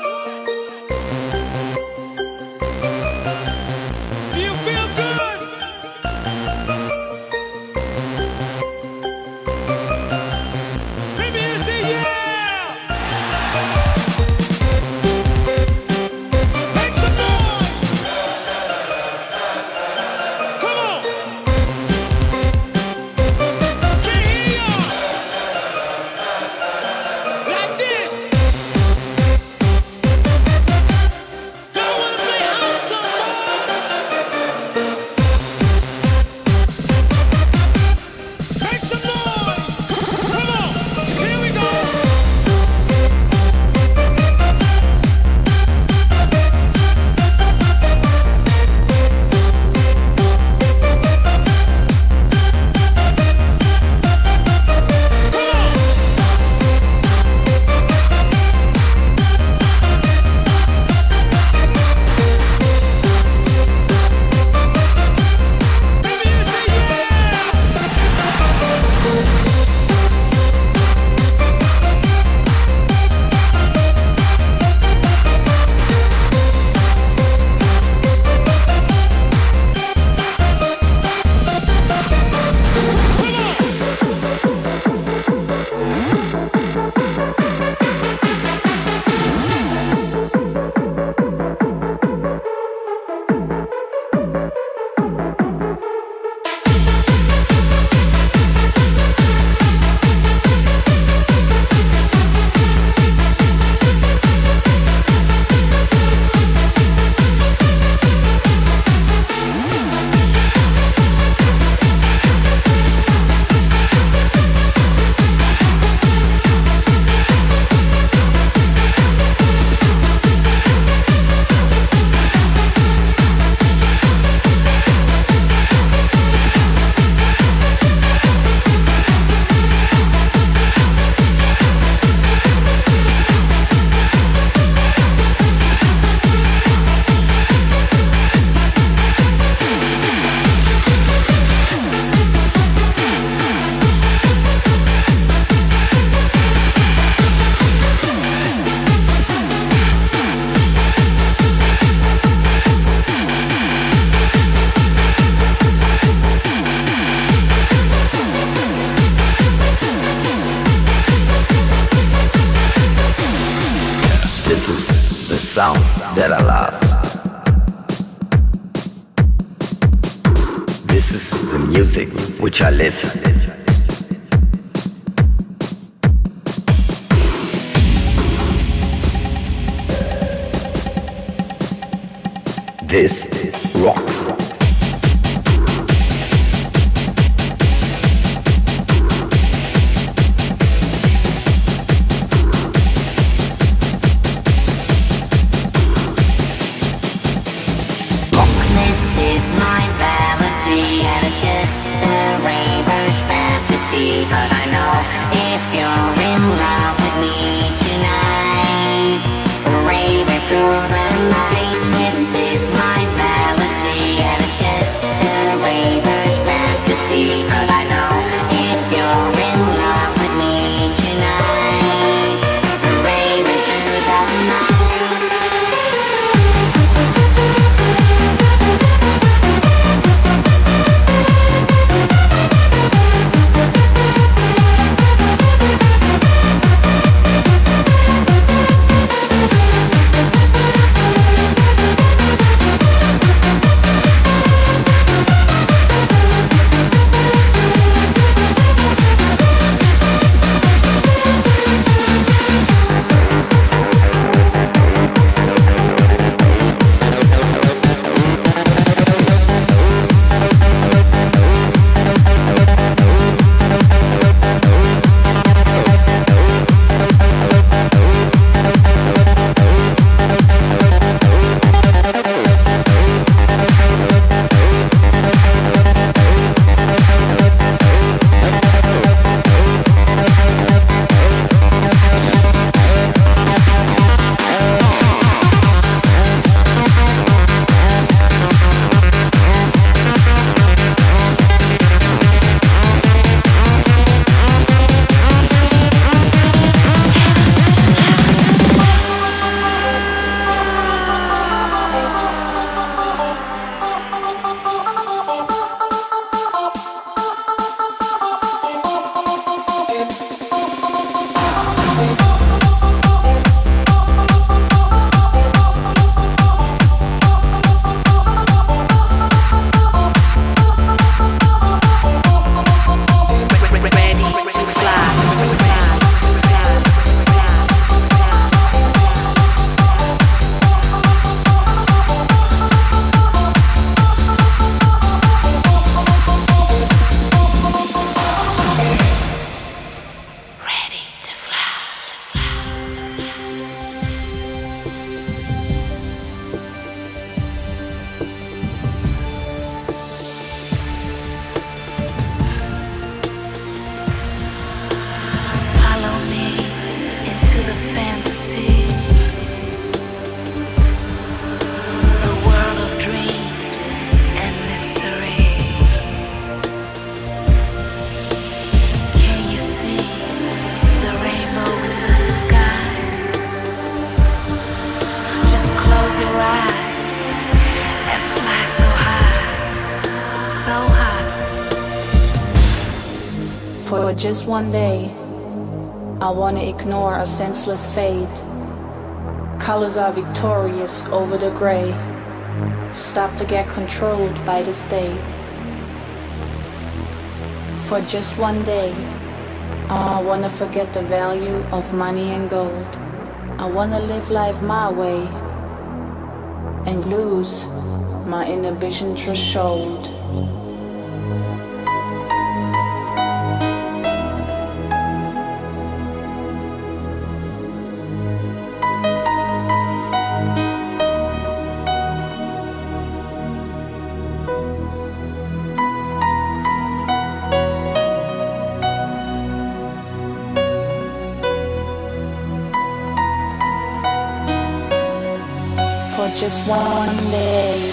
Do you feel good? Maybe you say yeah. Make some noise. Come on. Can't hear y'all. Like this. Y'all wanna play house some more? Make some noise. Come on. Here we go. This is the sound that I love. This is the music which I live. This rocks. This is my melody, and it's just a raver's fantasy. Cause I know if you're in love with me tonight, raving through the night. This is my melody, and it's just a raver's fantasy. Cause I know if you're in love with me tonight, raving through the night. For just one day, I wanna ignore a senseless fate. Colors are victorious over the gray. Stop to get controlled by the state. For just one day, I wanna forget the value of money and gold. I wanna live life my way and lose my inhibition threshold. Just one day.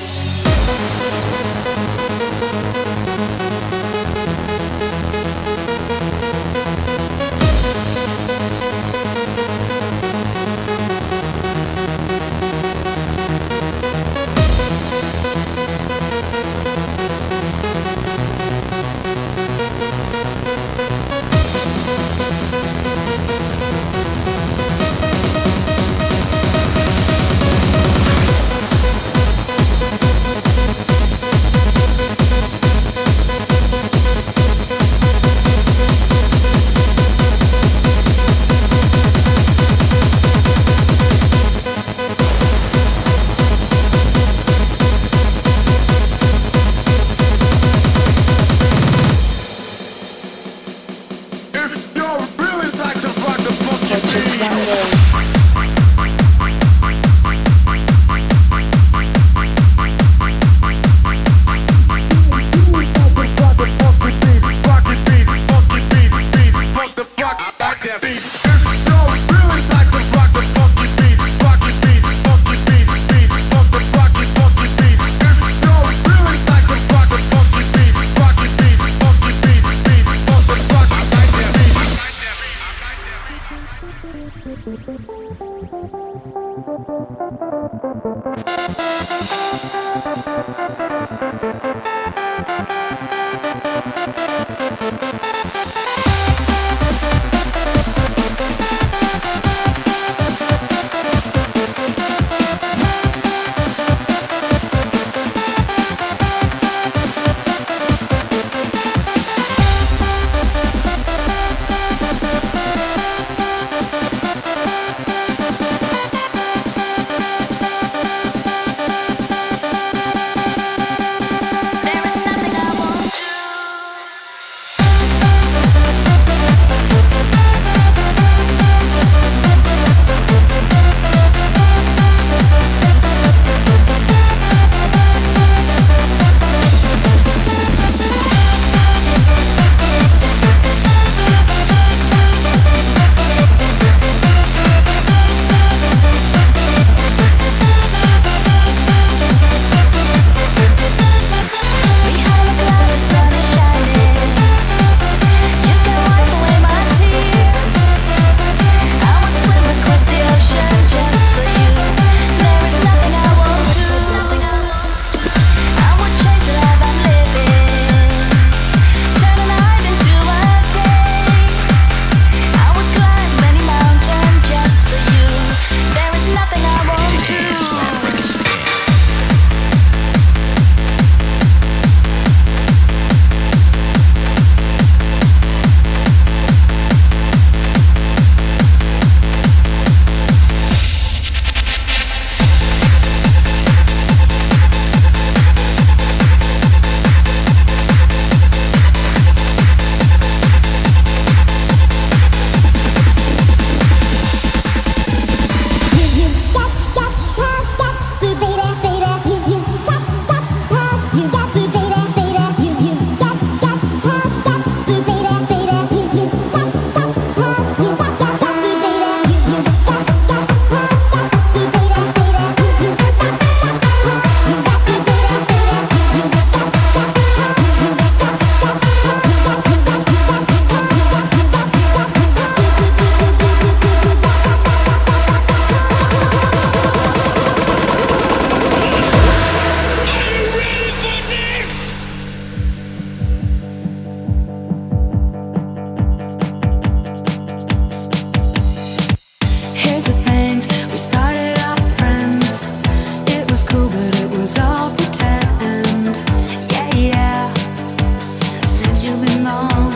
cool, but it was all pretend. Yeah, yeah. Since you've been gone,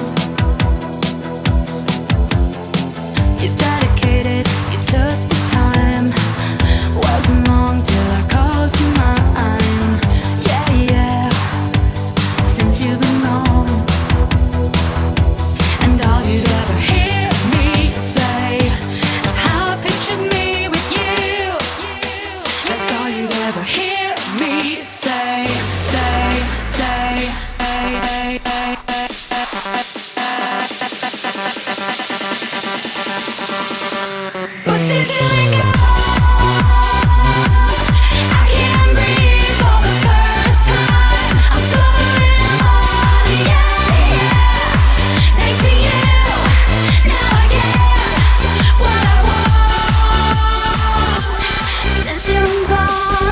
you dedicated, you took the time. Wasn't long till I called you mine. Yeah, yeah. Since you've been gone, and all you'd ever hear me say is how I pictured me with you. That's all you'd ever hear me say, say, say, say, say, say. But since you've been gone, I can't breathe for the first time. I'm suffering on, yeah, yeah. Thanks to you, now I get what I want. Since you've been gone,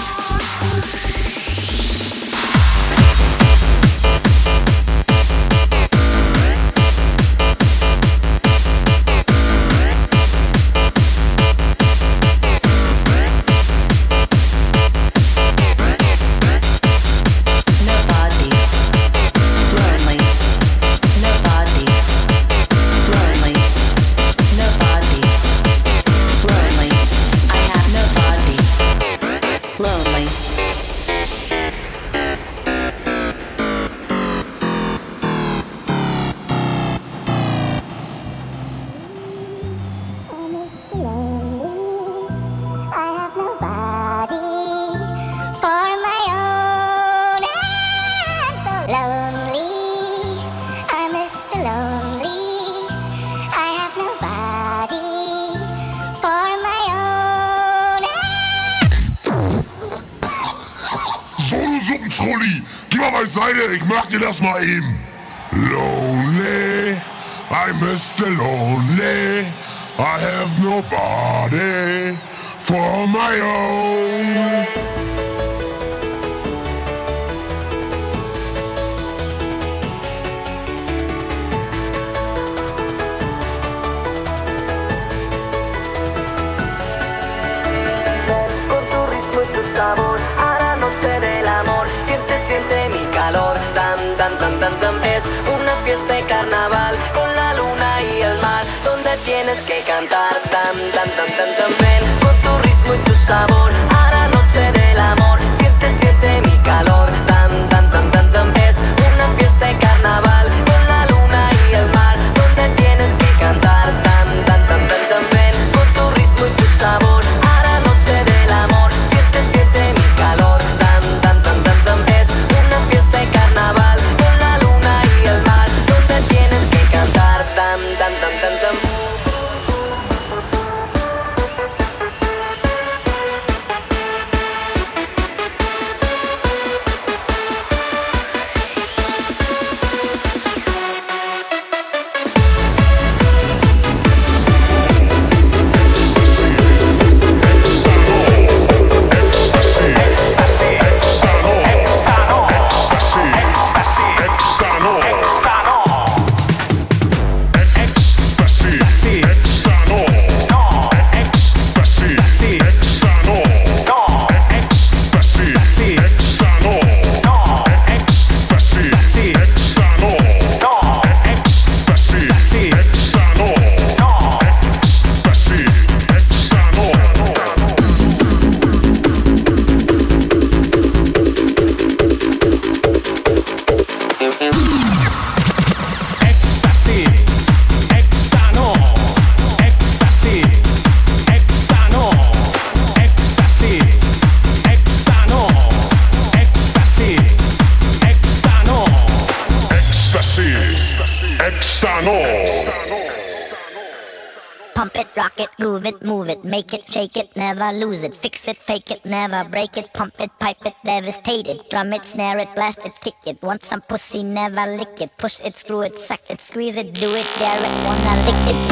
nobody, lonely, nobody, lonely, nobody, lonely. I have nobody, lonely. I have nobody for my own. I'm so lonely. I'm Mister Lonely. I have nobody for my own. Solo-Suppentrulli, geh mal beiseite, ich mach dir das mal eben. Lonely, I'm Mister Lonely. I have nobody for my own. Con tu ritmo y tu sabor, a la noche del amor, siente, siente mi calor. Tam, tam, tam, tam, tam. Es una fiesta de carnaval con la luna y el mar, donde tienes que cantar. Tam, tam, tam, tam, tam. Ven con tu ritmo y tu sabor, a la noche del amor, siente, siente mi calor. Tam, tam, tam, tam, tam. Es una fiesta de carnaval con la luna y el mar, donde tienes que cantar. Tam, tam, tam, tam, tam. Ven con tu ritmo y tu sabor, a la noche del amor, siente, siente mi calor. Tam, tam, tam, tam, tam. Es una fiesta de carnaval con la luna y el mar, donde tienes que cantar. Tam, tam, tam, tam, tam. Pump it, rock it, groove it, move it, make it, shake it, never lose it, fix it, fake it, never break it, pump it, pipe it, devastate it, drum it, snare it, blast it, kick it, want some pussy, never lick it, push it, screw it, suck it, squeeze it, do it, dare it, wanna lick it.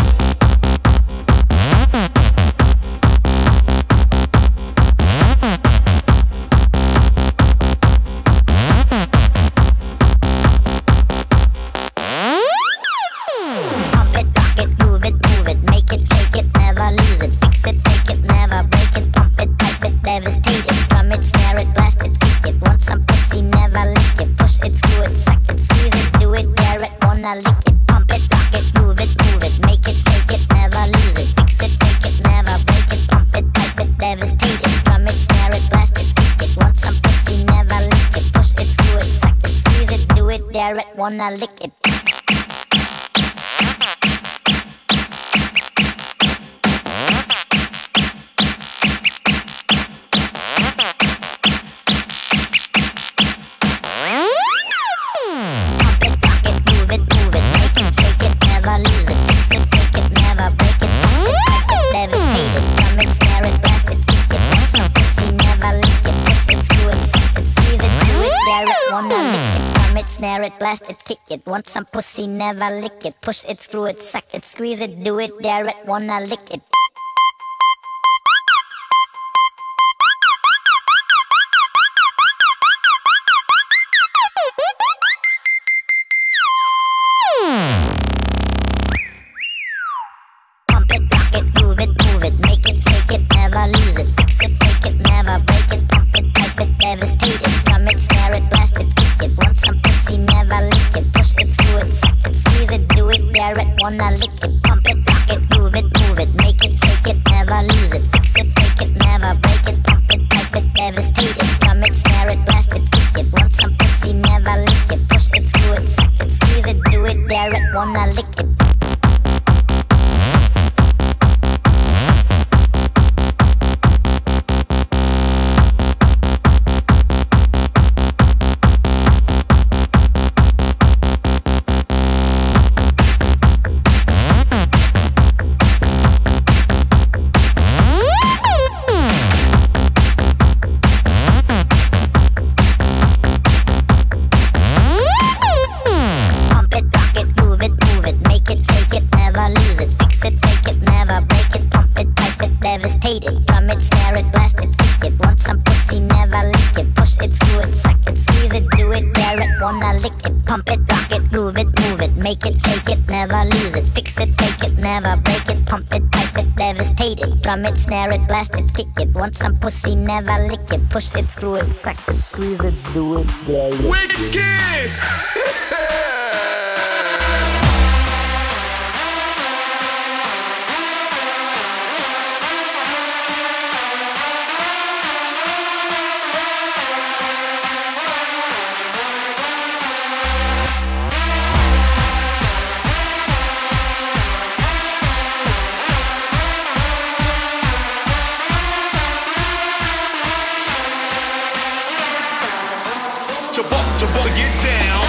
Devastate it, drum it, dare it, wanna lick it. Snare it, blast it, kick it. Want some pussy, never lick it. Push it, screw it, suck it, squeeze it, do it, dare it, wanna lick it. Pump it, rock it, move it, move it, make it, shake it, never lose it. Fix it, fake it, never break it. Pump it, pipe it, devastate it. Drum it, snare it, blast it, kick it. Want some pussy, never lick it. Push it, screw it, suck it, squeeze it, do it, dare it, wanna lick it. Pump it, rock it, move it, move it, make it, shake it, never lose it. Fix it, fake it, never break it. Pump it, pipe it, devastate it. Drum it, snare it, blast it, kick it. Want some pussy, never lick it. Push it, screw it, suck it, squeeze it, do it, dare it, wanna lick it. Devastated, drum it, snare it, blast it, kick it. Want some pussy, never lick it. Push it, screw it, suck it, squeeze it, do it, dare it, wanna lick it. Pump it, rock it, groove it, move it, make it, shake it, never lose it. Fix it, fake it, never break it. Pump it, pipe it, devastated. Drum it, snare it, blast it, kick it. Want some pussy, never lick it. Push it, screw it, suck it, squeeze it, do it, dare it. Wicked! Get down.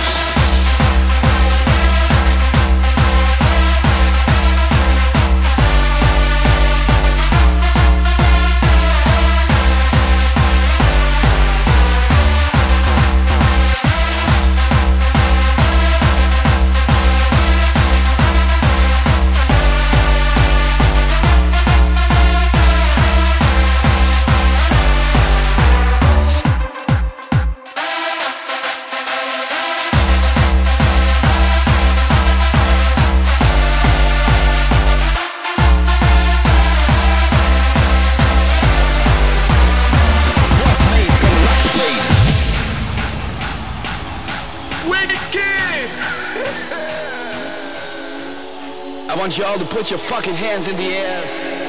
I want you all to put your fucking hands in the air.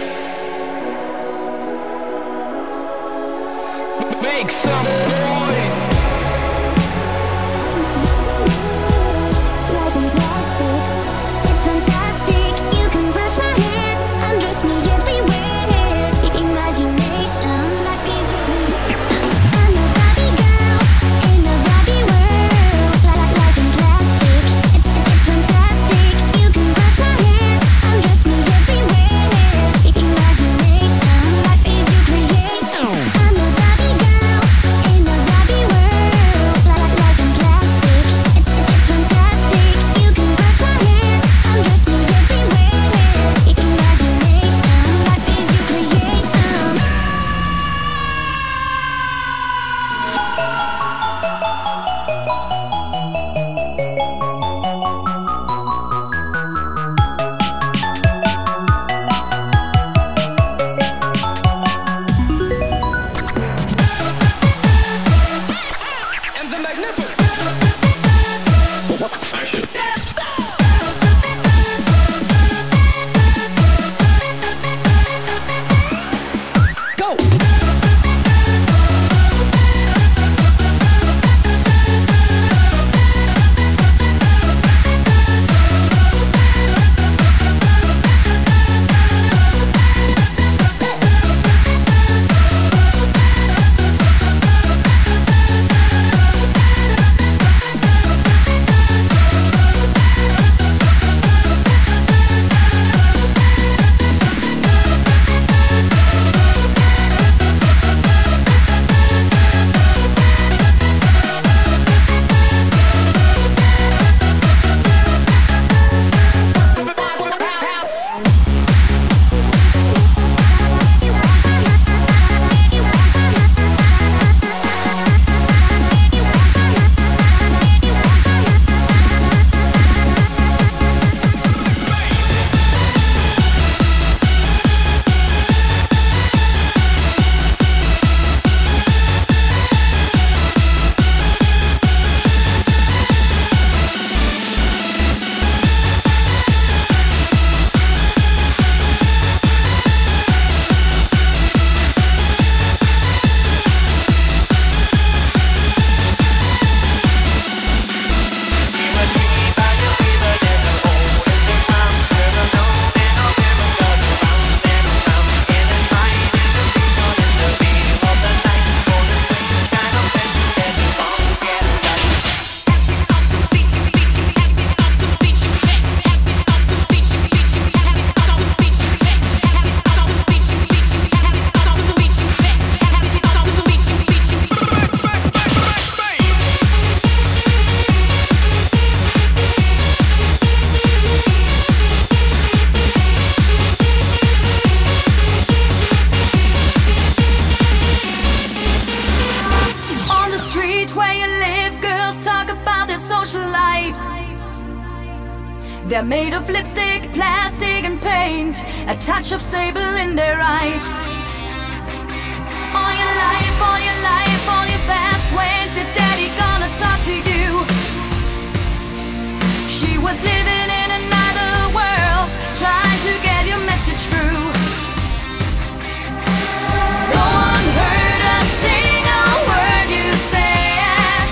Make some noise. In the street where you live, girls talk about their social lives. They're made of lipstick, plastic and paint, a touch of sable in their eyes. All your life, all your life, all your fast ways, your daddy gonna talk to you. She was living in another world, trying to get your message through. No one heard a single word you said.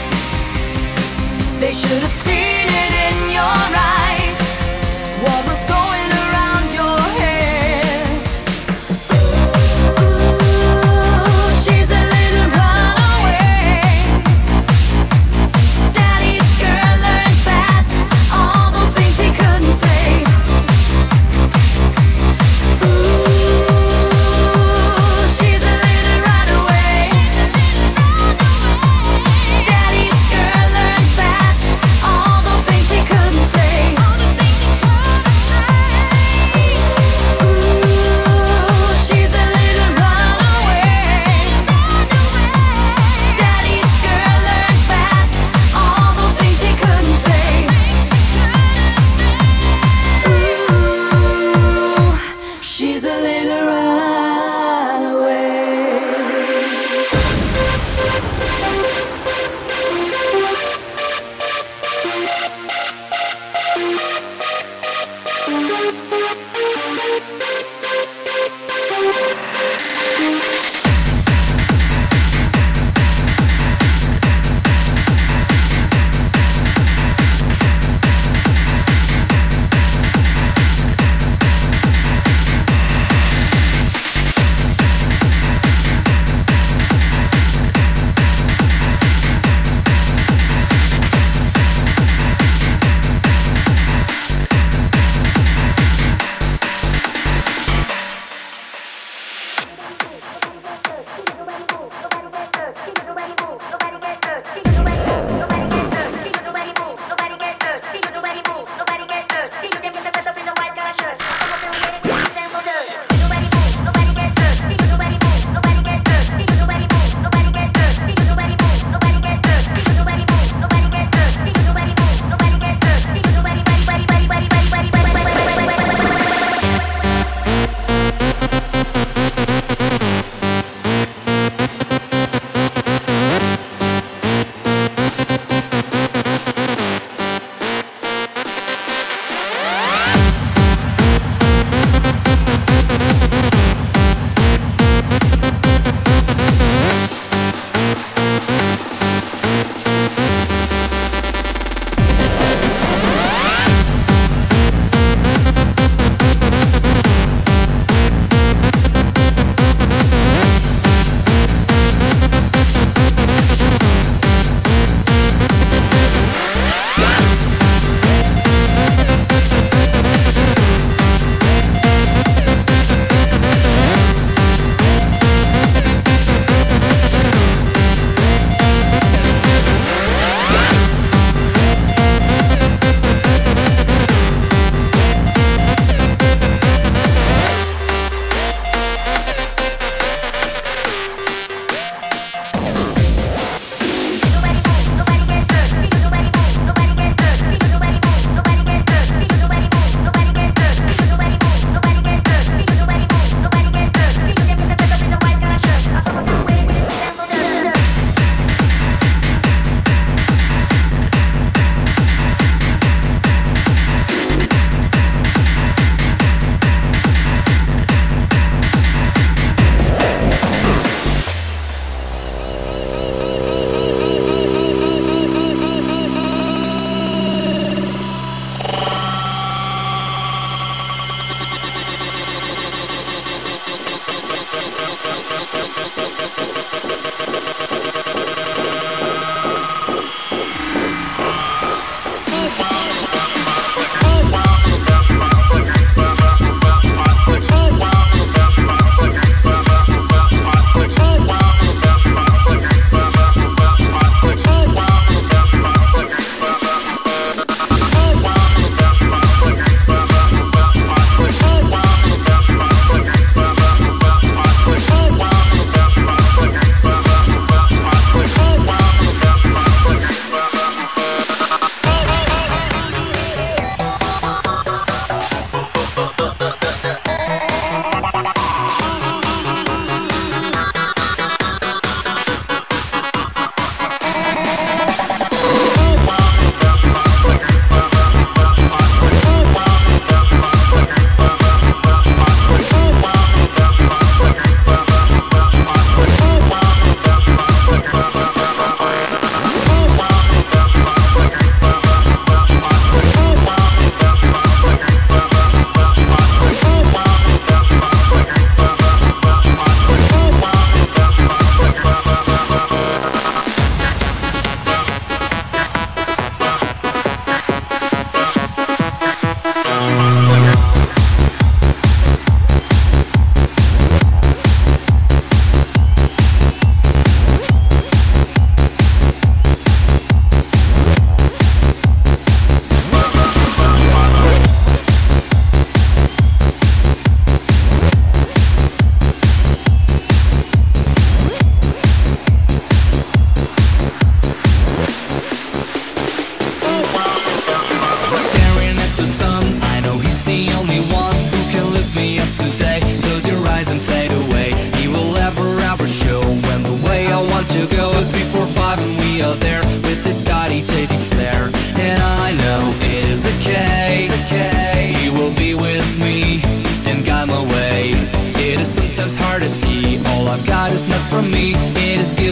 They should have seen it in your eyes, what was going around your head. Ooh, she's a little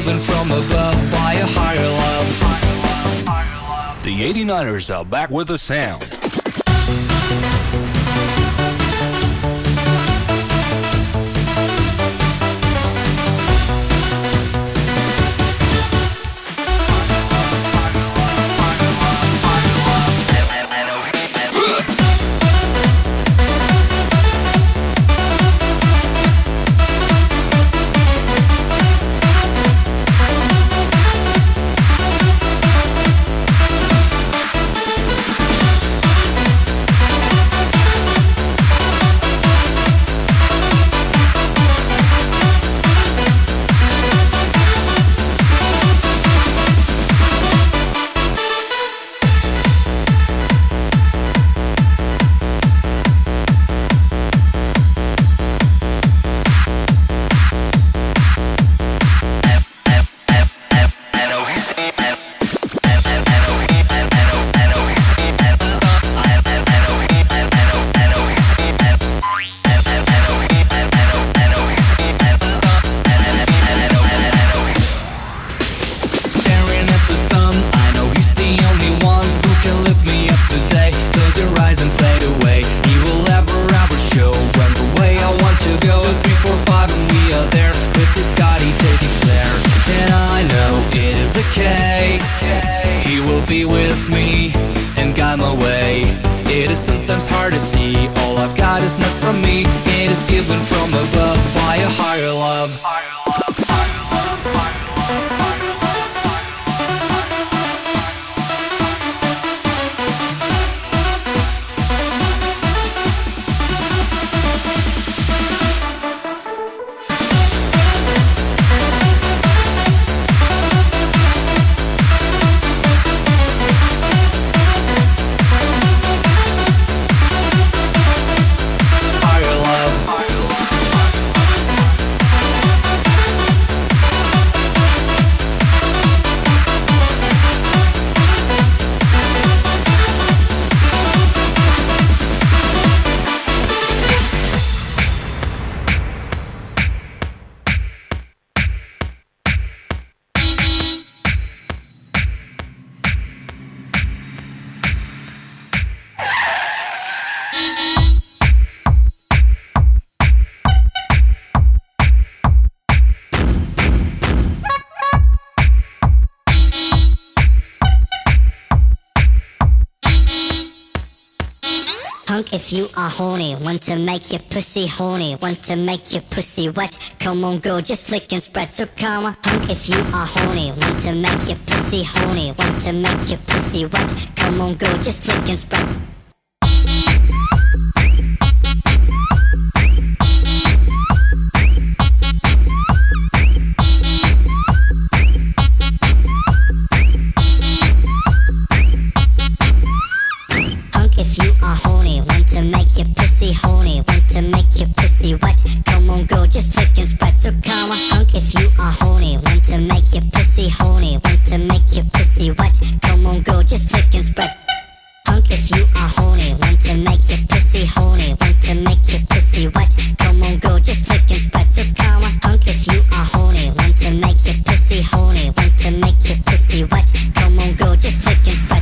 given from above by a higher love. The eighty-niners are back with the sound. He will be with me and guide my way. It is sometimes hard to see. All I've got is not from me. It is given from above by a higher love. Punk, if you are horny, want to make your pussy horny, want to make your pussy wet, come on go, just lick and spread, so come on. Punk, if you are horny, want to make your pussy horny, want to make your pussy wet, come on go, just lick and spread. Make your pussy horny, want to make your pussy wet, come on go, just lick and spread, so come on. Punk, if you are horny, want to make your pussy horny, want to make your pussy wet, come on go, just lick and spread. Punk, if you are horny, want to make your pussy horny, want to make your pussy wet, come on go, just lick and spread, so come on. Punk, if you are horny, want to make your pussy horny, want to make your pussy wet, come on go, just lick and spread.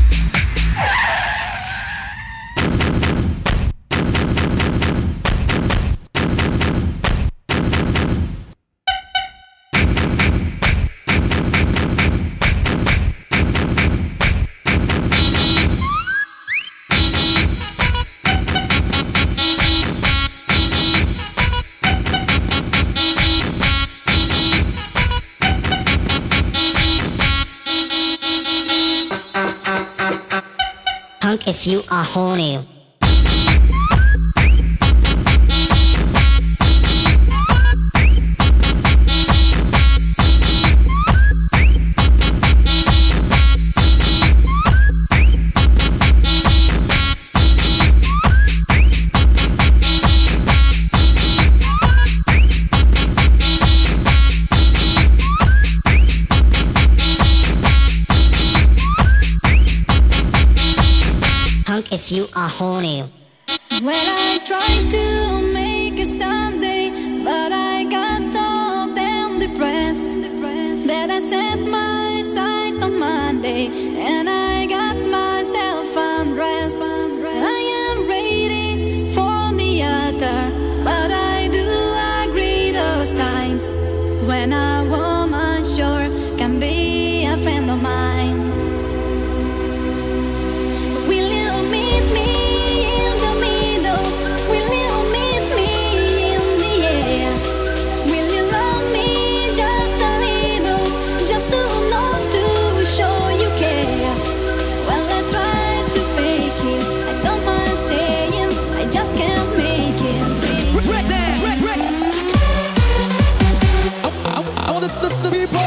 Punk, if you are horny. Punk, if you are horny. Well, I tried to make a Sunday, but I got so damn depressed, depressed that I set my sight on Monday, and I got myself undressed. I am ready for the altar, but I do agree those times when a woman sure can be a friend of mine. Will you meet me in the middle? Will you meet me in the air? Will you love me just a little, just to know to show you care? Well, I try to fake it, I don't mind saying I just can't make it. Right there, right, right. I, I, I want the, the people.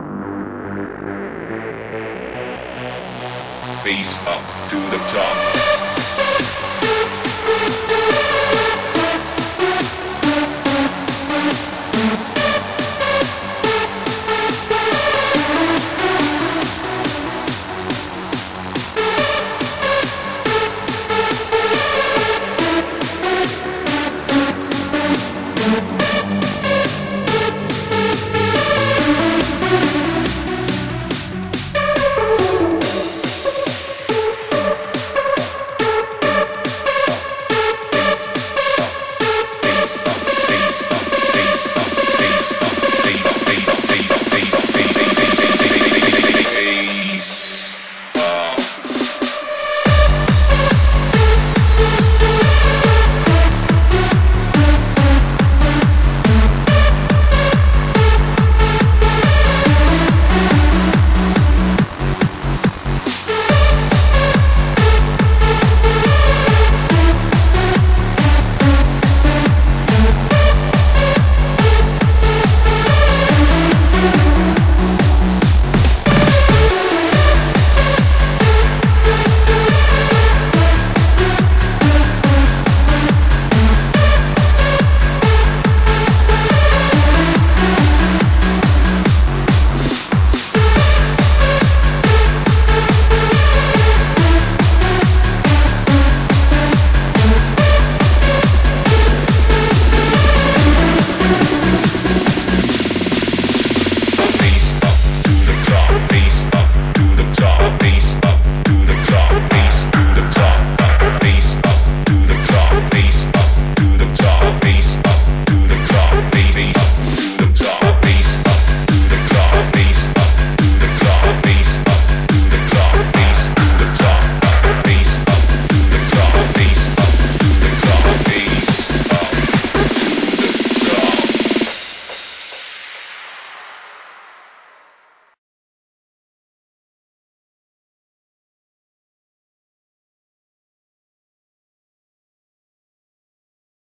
Bass up to the top.